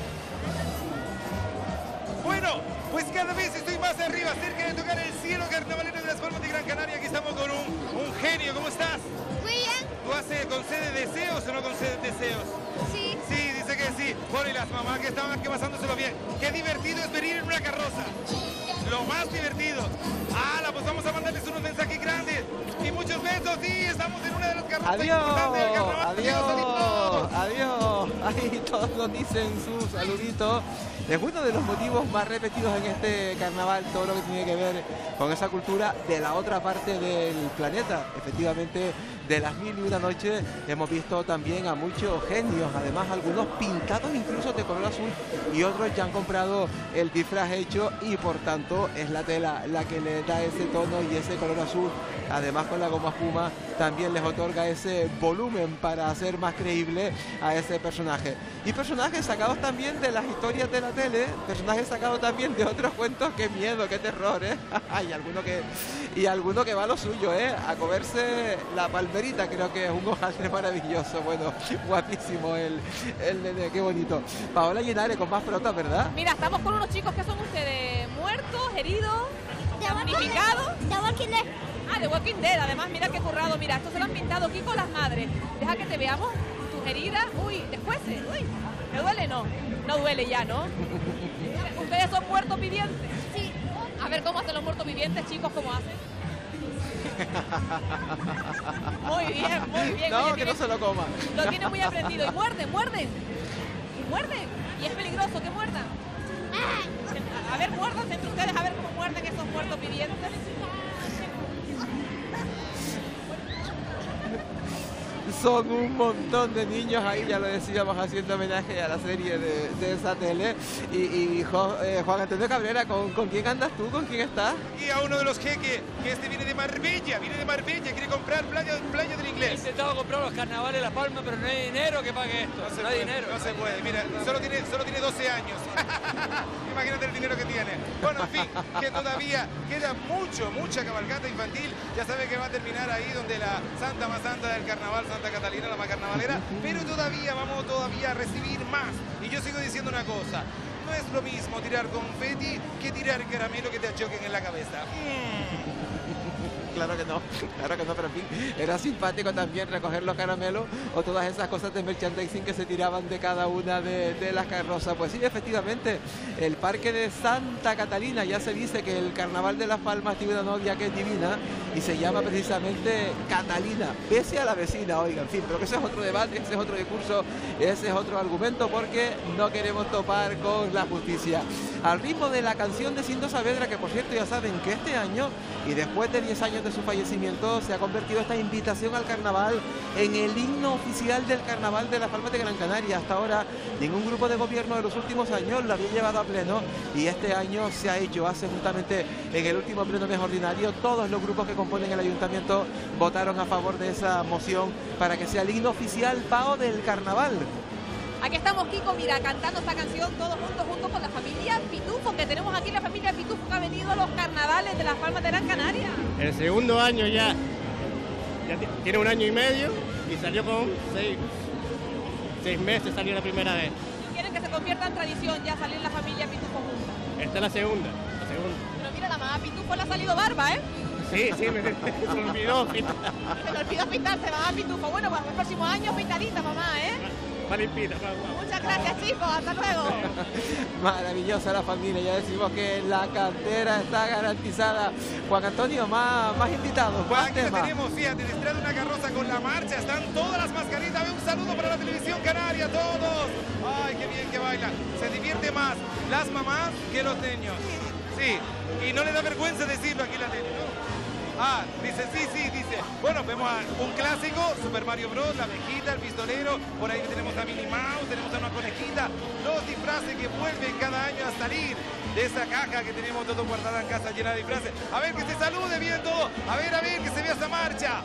Bueno, pues cada vez estoy más arriba, cerca de tocar el cielo carnavalero de las Palmas de Gran Canaria. Aquí estamos con un genio. ¿Cómo estás? Muy bien. ¿Tú haces con sede deseos o no con sede deseos? Sí. Sí, dice que sí. Bueno, y las mamás que estaban aquí pasándoselo bien. Qué divertido es venir en una carroza. Lo más divertido. ¡Hala! Pues vamos a mandarles unos mensajes grandes. Y muchos besos. Sí, estamos en una de las carrozas importantes del carnaval. Adiós. Ahí todos nos dicen sus saluditos. Es uno de los motivos más repetidos en este carnaval, todo lo que tiene que ver con esa cultura de la otra parte del planeta. Efectivamente, de las 1001 noches hemos visto también a muchos genios, además algunos pintados incluso de color azul y otros ya han comprado el disfraz hecho y por tanto es la tela la que le da ese tono y ese color azul. Además con la goma espuma también les otorga ese volumen para hacer más creíble a ese personaje. personajes. Y personajes sacados también de las historias de la tele, personajes sacados también de otros cuentos. Qué miedo, qué terror, ¿eh? y alguno que va a lo suyo, ¿eh? A comerse la palmerita, creo que es un hojaldre maravilloso. Bueno, guapísimo el nene, qué bonito. Paola Linares con más protas, ¿verdad? Mira, estamos con unos chicos que son ustedes muertos, heridos, damnificados. The Walking Dead. Ah, de Walking Dead, además, mira qué currado, mira, esto se lo han pintado aquí con las madres. Deja que te veamos tus heridas. Uy, después, uy, ¿me duele? No, no duele ya, ¿no? ¿Ustedes son muertos vivientes? Sí. A ver cómo hacen los muertos vivientes, chicos, cómo hacen. Muy bien, muy bien. No, oye, que no se lo coma. Lo tiene muy aprendido. Y muerden, muerden. Y muerden. Y es peligroso que muerdan. A ver, muérdanse entre ustedes, a ver cómo muerden esos muertos vivientes. Son un montón de niños ahí, ya lo decíamos, haciendo homenaje a la serie de esa tele. Y Juan Antonio Cabrera, ¿con quién andas tú? ¿Con quién estás? Y a uno de los jeques, que este viene de Marbella, quiere comprar playa del He Inglés. intentado comprar los carnavales de Las Palmas, pero no hay dinero que pague esto. No hay dinero. No se puede, mira, solo tiene 12 años. Imagínate el dinero que tiene. Bueno, en fin, que todavía queda mucha cabalgata infantil. Ya sabe que va a terminar ahí donde la santa más santa del carnaval, Santa Catalina, la más carnavalera, pero vamos a recibir más. Y yo sigo diciendo una cosa, no es lo mismo tirar confeti que tirar caramelo que te achoquen en la cabeza. Claro que no, pero en fin, era simpático también recoger los caramelos o todas esas cosas de merchandising que se tiraban de cada una de las carrozas. Pues sí, efectivamente, el parque de Santa Catalina, ya se dice que el carnaval de Las Palmas tiene una novia que es divina y se llama precisamente Catalina, pese a la vecina, oiga, en fin, pero que ese es otro debate, ese es otro discurso, ese es otro argumento, porque no queremos topar con la justicia. Al ritmo de la canción de Cindo Saavedra, que por cierto ya saben que este año, y después de 10 años de su fallecimiento, se ha convertido esta invitación al carnaval en el himno oficial del carnaval de Las Palmas de Gran Canaria. Hasta ahora ningún grupo de gobierno de los últimos años lo había llevado a pleno, y este año se ha hecho, hace justamente en el último pleno mes ordinario, todos los grupos que componen el ayuntamiento votaron a favor de esa moción para que sea el himno oficial, Pao, del carnaval. Aquí estamos, Kiko, mira, cantando esta canción todos juntos con la familia Pitufo, que tenemos aquí la familia Pitufo que ha venido a los carnavales de Las Palmas de Gran Canaria. El segundo año ya tiene 1 año y medio y salió con 6 meses, salió la primera vez. ¿Y quieren que se convierta en tradición ya salir la familia Pitufo juntos? Esta es la segunda. Pero mira, la mamá Pitufo le ha salido barba, ¿eh? Sí, se me olvidó. Se me olvidó pintarse, mamá Pitufo. Bueno, pues el próximo año pintadita, mamá, ¿eh? Muchas gracias, chicos, hasta luego. Maravillosa la familia, ya decimos que la cantera está garantizada. Juan Antonio, más invitados, Pues más aquí temas. tenemos, fíjate, detrás de una carroza con la marcha, están todas las mascaritas. Un saludo para la televisión canaria, todos. Ay, qué bien que bailan. Se divierte más las mamás que los niños. Sí, y no le da vergüenza decirlo aquí en la tele, ¿no? Ah, dice, sí, dice. Bueno, vemos a un clásico, Super Mario Bros, la abejita, el pistolero, por ahí tenemos a Minnie Mouse, tenemos a una conejita, los disfraces que vuelven cada año a salir de esa caja que tenemos todo guardada en casa llena de disfraces. A ver, que se salude bien todo, a ver, que se vea esa marcha.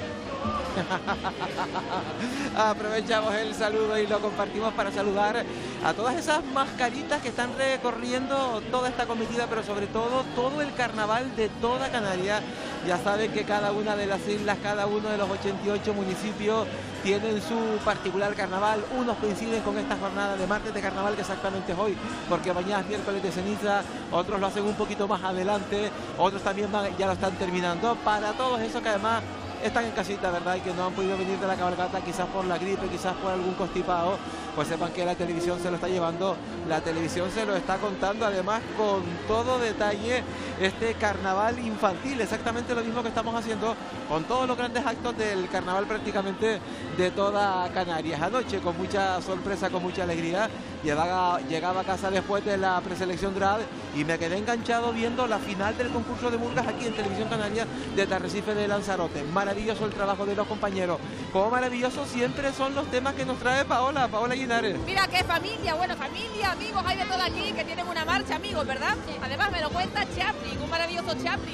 Aprovechamos el saludo y lo compartimos para saludar a todas esas mascaritas que están recorriendo toda esta comitiva, pero sobre todo el carnaval de toda Canarias. Ya saben que cada una de las islas, cada uno de los 88 municipios tienen su particular carnaval. Unos coinciden con esta jornada de martes de carnaval, que exactamente es hoy, porque mañana es miércoles de ceniza. Otros lo hacen un poquito más adelante, otros también ya lo están terminando. Para todos esos que además están en casita, ¿verdad? Y que no han podido venir de la cabalgata, quizás por la gripe, quizás por algún constipado, pues sepan que la televisión se lo está llevando, la televisión se lo está contando, además con todo detalle, este carnaval infantil, exactamente lo mismo que estamos haciendo con todos los grandes actos del carnaval prácticamente de toda Canarias. Anoche, con mucha sorpresa, con mucha alegría, llegaba a casa después de la preselección DRAD y me quedé enganchado viendo la final del concurso de murgas aquí en Televisión Canaria de Arrecife de Lanzarote. Maravilloso el trabajo de los compañeros, como maravillosos siempre son los temas que nos trae Paola Linares. Mira qué familia, bueno, familia, amigos, hay de todo aquí que tienen una marcha, amigos, ¿verdad? Además me lo cuenta Chaplin, un maravilloso Chaplin.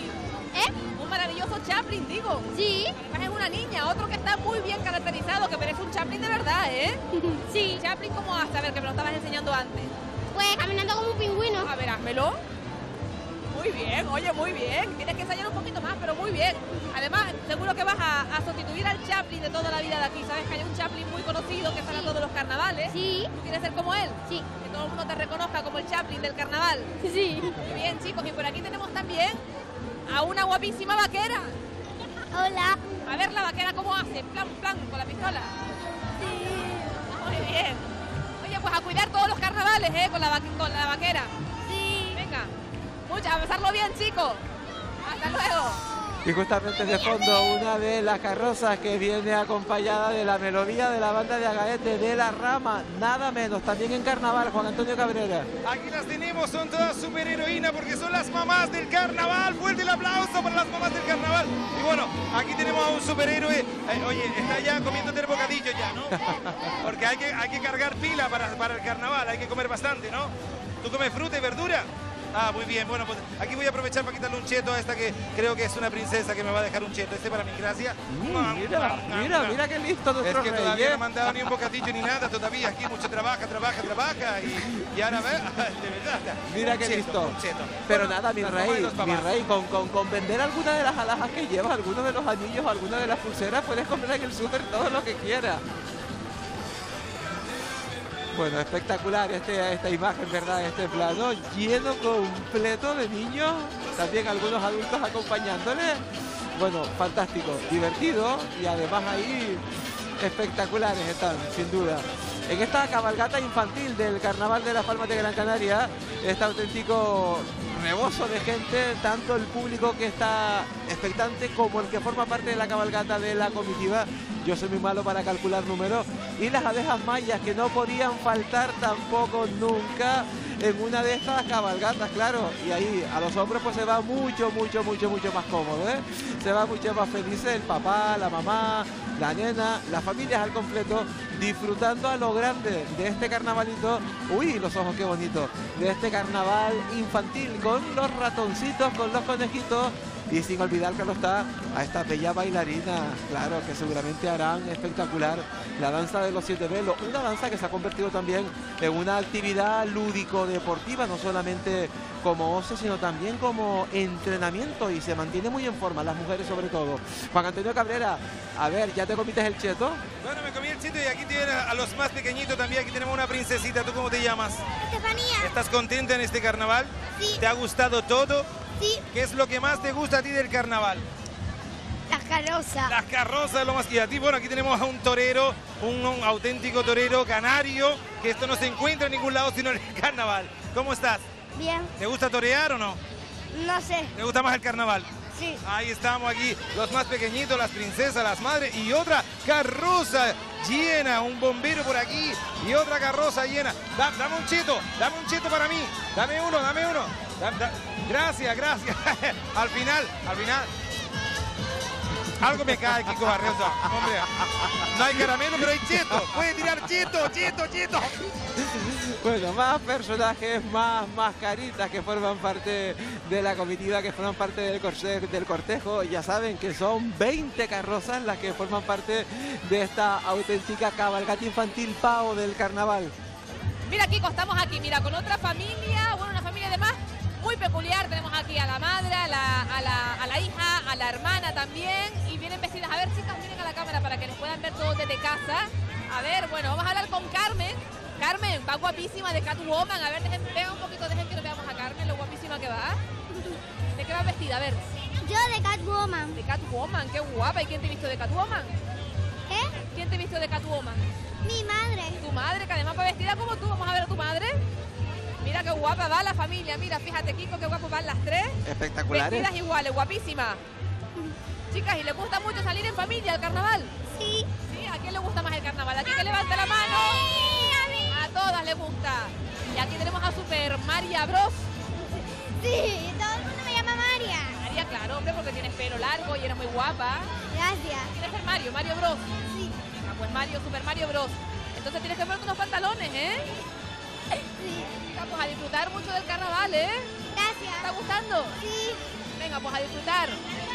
¿Eh? Un maravilloso Chaplin, digo. Sí. Además es una niña, otro que está muy bien caracterizado, que parece un Chaplin de verdad, ¿eh? Sí. Chaplin, ¿cómo hace? A ver, que me lo estabas enseñando antes. Pues caminando como un pingüino. A ver, házmelo. Muy bien, oye, muy bien. Tienes que ensayar un poquito más, pero muy bien. Además, seguro que vas a sustituir al Chaplin de toda la vida de aquí. ¿Sabes que hay un Chaplin muy conocido que sale a todos los carnavales? Sí. ¿Tú quieres ser como él? Sí. Que todo el mundo te reconozca como el Chaplin del carnaval. Sí. Muy bien, chicos. Y por aquí tenemos también a una guapísima vaquera. Hola. A ver la vaquera cómo hace. Plan, plan, con la pistola. Sí. Muy bien. Oye, pues a cuidar todos los carnavales, con la vaquera. Sí. Venga. A pasarlo bien, chicos. Hasta luego. Y justamente de fondo una de las carrozas que viene acompañada de la melodía de la banda de Agaete de la Rama, nada menos, también en carnaval, Juan Antonio Cabrera. Aquí las tenemos, son todas superheroínas porque son las mamás del carnaval. Fuerte el aplauso para las mamás del carnaval. Y bueno, aquí tenemos a un superhéroe. Oye, está ya comiéndote el bocadillo ya, ¿no? Porque hay que cargar pila para el carnaval, hay que comer bastante, ¿no? ¿Tú comes fruta y verdura? Ah, muy bien. Bueno, pues aquí voy a aprovechar para quitarle un cheto a esta que creo que es una princesa que me va a dejar un cheto. Este para mi gracia. Mira qué listo nuestro Es que rey, todavía no me han dado ni un bocadillo ni nada. Todavía aquí mucho trabaja. Y ahora ve, de verdad. Mira qué listo. Un cheto. Pero Bueno, nada, mi las mamás y los papás. rey, con vender alguna de las alhajas que llevas, algunos de los anillos, alguna de las pulseras, puedes comprar en el súper todo lo que quieras. Bueno, espectacular esta imagen, ¿verdad? Este plano lleno completo de niños, también algunos adultos acompañándole. Bueno, fantástico, divertido y además ahí espectaculares están, sin duda. En esta cabalgata infantil del Carnaval de Las Palmas de Gran Canaria, este auténtico rebozo de gente, tanto el público que está expectante como el que forma parte de la cabalgata de la comitiva. Yo soy muy malo para calcular números. Y las abejas mayas que no podían faltar tampoco nunca en una de estas cabalgatas, claro. Y ahí a los hombres pues se va mucho más cómodo, ¿eh? Se va mucho más feliz el papá, la mamá, la nena, las familias al completo, disfrutando a lo grande de este carnavalito. Uy, los ojos qué bonitos. De este carnaval infantil con los ratoncitos, con los conejitos. Y sin olvidar, claro está, a esta bella bailarina, claro, que seguramente harán espectacular la danza de los 7 velos. Una danza que se ha convertido también en una actividad lúdico-deportiva, no solamente como ocio, sino también como entrenamiento, y se mantiene muy en forma, las mujeres sobre todo. Juan Antonio Cabrera, a ver, ¿ya te comiste el cheto? Bueno, me comí el cheto y aquí tienen a los más pequeñitos también. Aquí tenemos una princesita. ¿Tú cómo te llamas? Estefanía. ¿Estás contenta en este carnaval? Sí. ¿Te ha gustado todo? Sí. ¿Qué es lo que más te gusta a ti del carnaval? Las carrozas. Las carrozas, lo más. Y a ti, bueno, aquí tenemos a un torero, un auténtico torero canario, que esto no se encuentra en ningún lado sino en el carnaval. ¿Cómo estás? Bien. ¿Te gusta torear o no? No sé. ¿Te gusta más el carnaval? Sí. Ahí estamos aquí, los más pequeñitos, las princesas, las madres y otra carroza llena, un bombero por aquí y otra carroza llena. Dame un cheto para mí, dame uno. Gracias. Al final. Algo me cae, Kiko Barriosa. Hombre, no hay caramelo, pero hay cheto. Puede tirar cheto. Bueno, más personajes, más mascaritas que forman parte de la comitiva, que forman parte del cortejo. Ya saben que son 20 carrozas las que forman parte de esta auténtica cabalgata infantil Pao del carnaval. Mira, Kiko, estamos aquí, mira, con otra familia, bueno, una familia además muy peculiar. Tenemos aquí a la madre, a la hija, a la hermana también, y vienen vestidas. A ver, chicas, miren a la cámara para que les puedan ver todos desde casa. A ver, bueno, vamos a hablar con Carmen. Carmen, va guapísima de Catwoman. A ver, dejen un poquito, dejen que nos veamos a Carmen, lo guapísima que va. ¿De qué va vestida? A ver. Yo de Catwoman. De Catwoman, qué guapa. ¿Y quién te ha visto de Catwoman? ¿Qué? ¿Quién te ha visto de Catwoman? Mi madre. Tu madre, que además va vestida como tú. Vamos a ver a tu madre. Mira qué guapa va la familia. Mira, fíjate, Kiko, qué guapo van las tres. Espectaculares. Vestidas iguales, guapísimas. Chicas, ¿y les gusta mucho salir en familia al carnaval? Sí. ¿Sí? ¿A quién le gusta más el carnaval? ¿A quién que levante la mano? A mí. A todas les gusta. Y aquí tenemos a Super María Bros. Sí, todo el mundo me llama María. María, claro, hombre, porque tienes pelo largo y eres muy guapa. Gracias. ¿Quieres ser Mario Bros? Sí. Venga, pues Super Mario Bros. Entonces tienes que ponerte unos pantalones, ¿eh? Sí. Pues a disfrutar mucho del carnaval, ¿eh? Gracias. ¿Te está gustando? Sí. Venga, pues a disfrutar.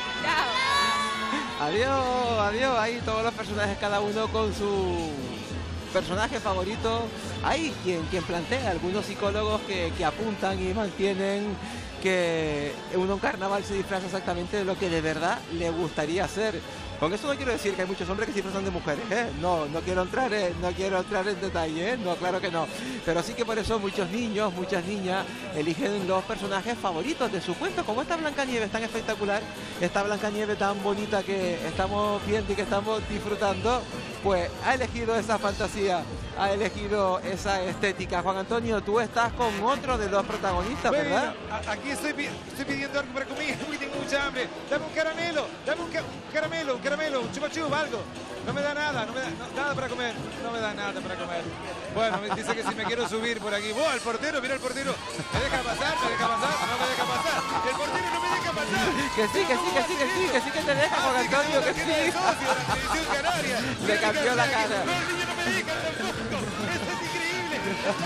Chao. Adiós, adiós. Ahí todos los personajes, cada uno con su personaje favorito. Hay quien plantea, algunos psicólogos que apuntan y mantienen que uno en carnaval se disfraza exactamente de lo que de verdad le gustaría hacer. Con eso no quiero decir que hay muchos hombres que se disfrazan de mujeres, ¿eh? No quiero entrar en detalle, ¿eh? No, claro que no. Pero sí que por eso muchos niños, muchas niñas eligen los personajes favoritos de su cuento, como esta Blancanieves tan espectacular, esta Blancanieves tan bonita que estamos viendo y que estamos disfrutando, pues ha elegido esa fantasía, ha elegido esa estética. Juan Antonio, tú estás con otro de los protagonistas, ¿verdad? Bueno, aquí estoy pidiendo algo para comer, porque tengo mucha hambre. Dame un caramelo, un chupa chup, algo. No me da nada, nada para comer. No me da nada para comer. Bueno, me dice que si me quiero subir por aquí. ¡Oh, el portero! Mira el portero. ¿Me deja pasar? ¿Me deja pasar? No me deja pasar. El portero no me deja pasar. Que sí que te deja, Juan Antonio, que sí. Le cambió la cara. No, el niño no me deja tampoco. Esto es increíble.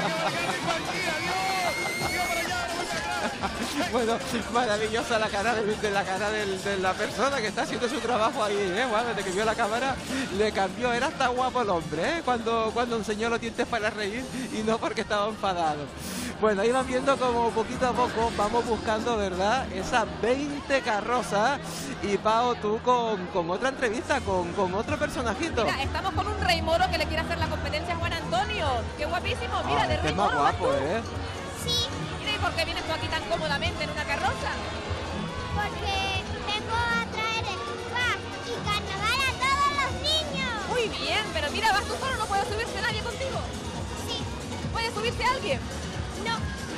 Bueno, maravillosa la cara de la persona que está haciendo su trabajo ahí, ¿eh? Bueno, desde que vio la cámara le cambió, era hasta guapo el hombre, ¿eh? Cuando enseñó los dientes para reír y no porque estaba enfadado. Bueno, ahí van viendo como poquito a poco vamos buscando, ¿verdad? Esas 20 carrozas. Y Pau, tú con otra entrevista, con otro personajito. Mira, estamos con un rey moro que le quiere hacer la competencia a Juan Antonio. ¡Qué guapísimo! Mira, de rey es más moro. guapo, ¿eh? Sí, Mira, ¿y por qué vienes tú aquí tan cómodamente en una carroza? porque vengo a traer paz y carnaval a todos los niños. Muy bien, pero mira, vas tú solo, no puede subirse nadie contigo. Sí, ¿Puede subirse alguien? no,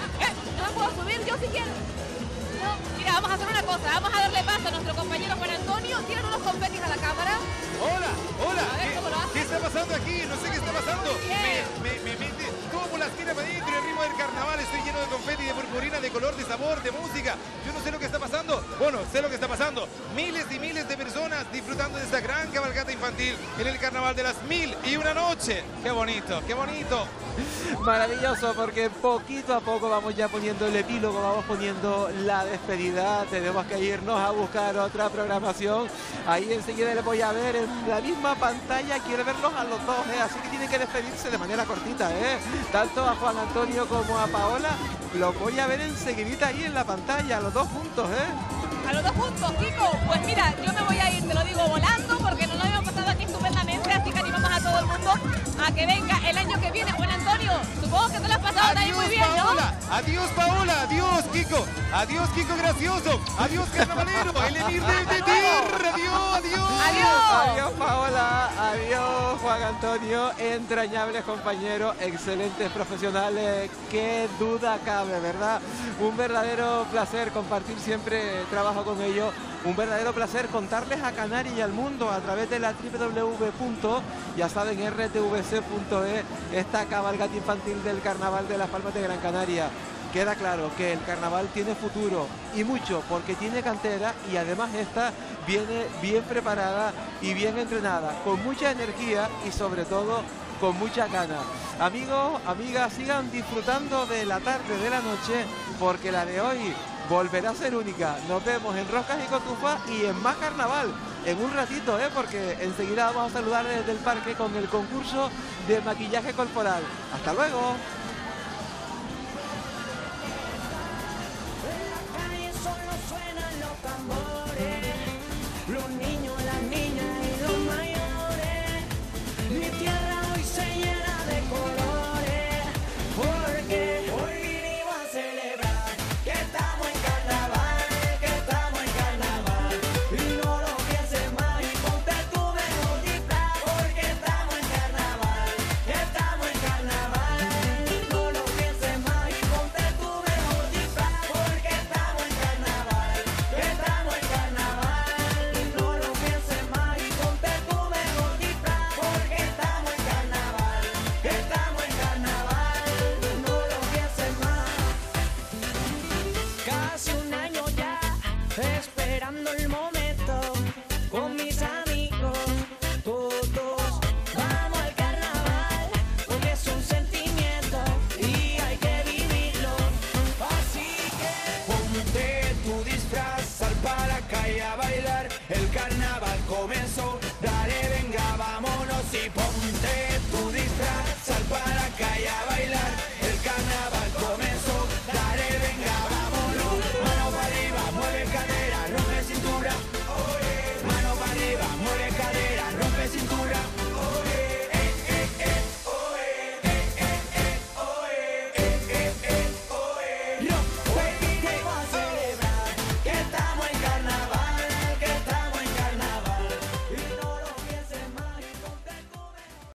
No me puedo subir yo si quiero. No. Mira, vamos a hacer una cosa, vamos a darle paso a nuestro compañero Juan Antonio. Tiran unos confetis a la cámara. Hola, hola. A ver cómo lo hace. ¿Qué está pasando aquí? No sé qué está pasando. Bien. Me mete como la esquina para adentro, el ritmo del carnaval. Estoy lleno de confeti, de purpurina, de color, de sabor, de música. Yo no sé lo que está pasando. Bueno, sé lo que está pasando. Miles y miles de personas disfrutando de esta gran cabalgata infantil en el carnaval de las 1001 noche. Qué bonito, qué bonito. Maravilloso, porque poquito a poco vamos ya poniendo el epílogo, vamos poniendo la despedida. Tenemos que irnos a buscar otra programación. Ahí enseguida les voy a ver en la misma pantalla. Quiero verlos a los dos, ¿eh? Así que tienen que despedirse de manera cortita, ¿eh? Tanto a Juan Antonio como a Paola los voy a ver enseguidita ahí en la pantalla, a los dos juntos, ¿eh? A los dos juntos, Kiko. Pues mira, yo me voy a ir, te lo digo, volando, porque nos lo hemos pasado aquí estupendamente. Así que animamos a todo el mundo a que venga el año que viene. Juan Antonio, supongo que te lo has pasado también muy bien, Paola. ¿no? Adiós, Paola. Adiós, Kiko. Adiós, Kiko gracioso. Adiós, carnavalero. El emir de tierra. Adiós, adiós. Adiós, Paola. Adiós, Juan Antonio. Entrañables compañeros, excelentes profesionales. Qué duda cabe, ¿verdad? Un verdadero placer compartir siempre trabajo con ellos. Un verdadero placer contarles a Canarias y al mundo a través de la www.rtvc.es esta cabalgata infantil del Carnaval de las Palmas de Gran Canaria. Queda claro que el carnaval tiene futuro y mucho, porque tiene cantera y además esta viene bien preparada y bien entrenada, con mucha energía y sobre todo con mucha ganas. Amigos, amigas, sigan disfrutando de la tarde, de la noche, porque la de hoy volverá a ser única. Nos vemos en Roscas y Cotufas y en más carnaval en un ratito, porque enseguida vamos a saludar desde el parque con el concurso de maquillaje corporal. ¡Hasta luego! Solo suenan los tambores, los niños, las niñas y los mayores. Mi tierra hoy se llena de colores, porque hoy vinimos a celebrar que estamos en carnaval, que estamos en carnaval. Y no lo pienses más y ponte tu mejor disfraz, porque estamos en carnaval, que estamos en carnaval. No lo pienses más y ponte tu mejor disfraz, porque estamos en carnaval, que estamos en carnaval. No lo pienses más y ponte tu mejor disfraz, porque estamos en carnaval, que estamos en carnaval. No lo pienses más. Casi un año ya esperando el momento con mis amigos, todos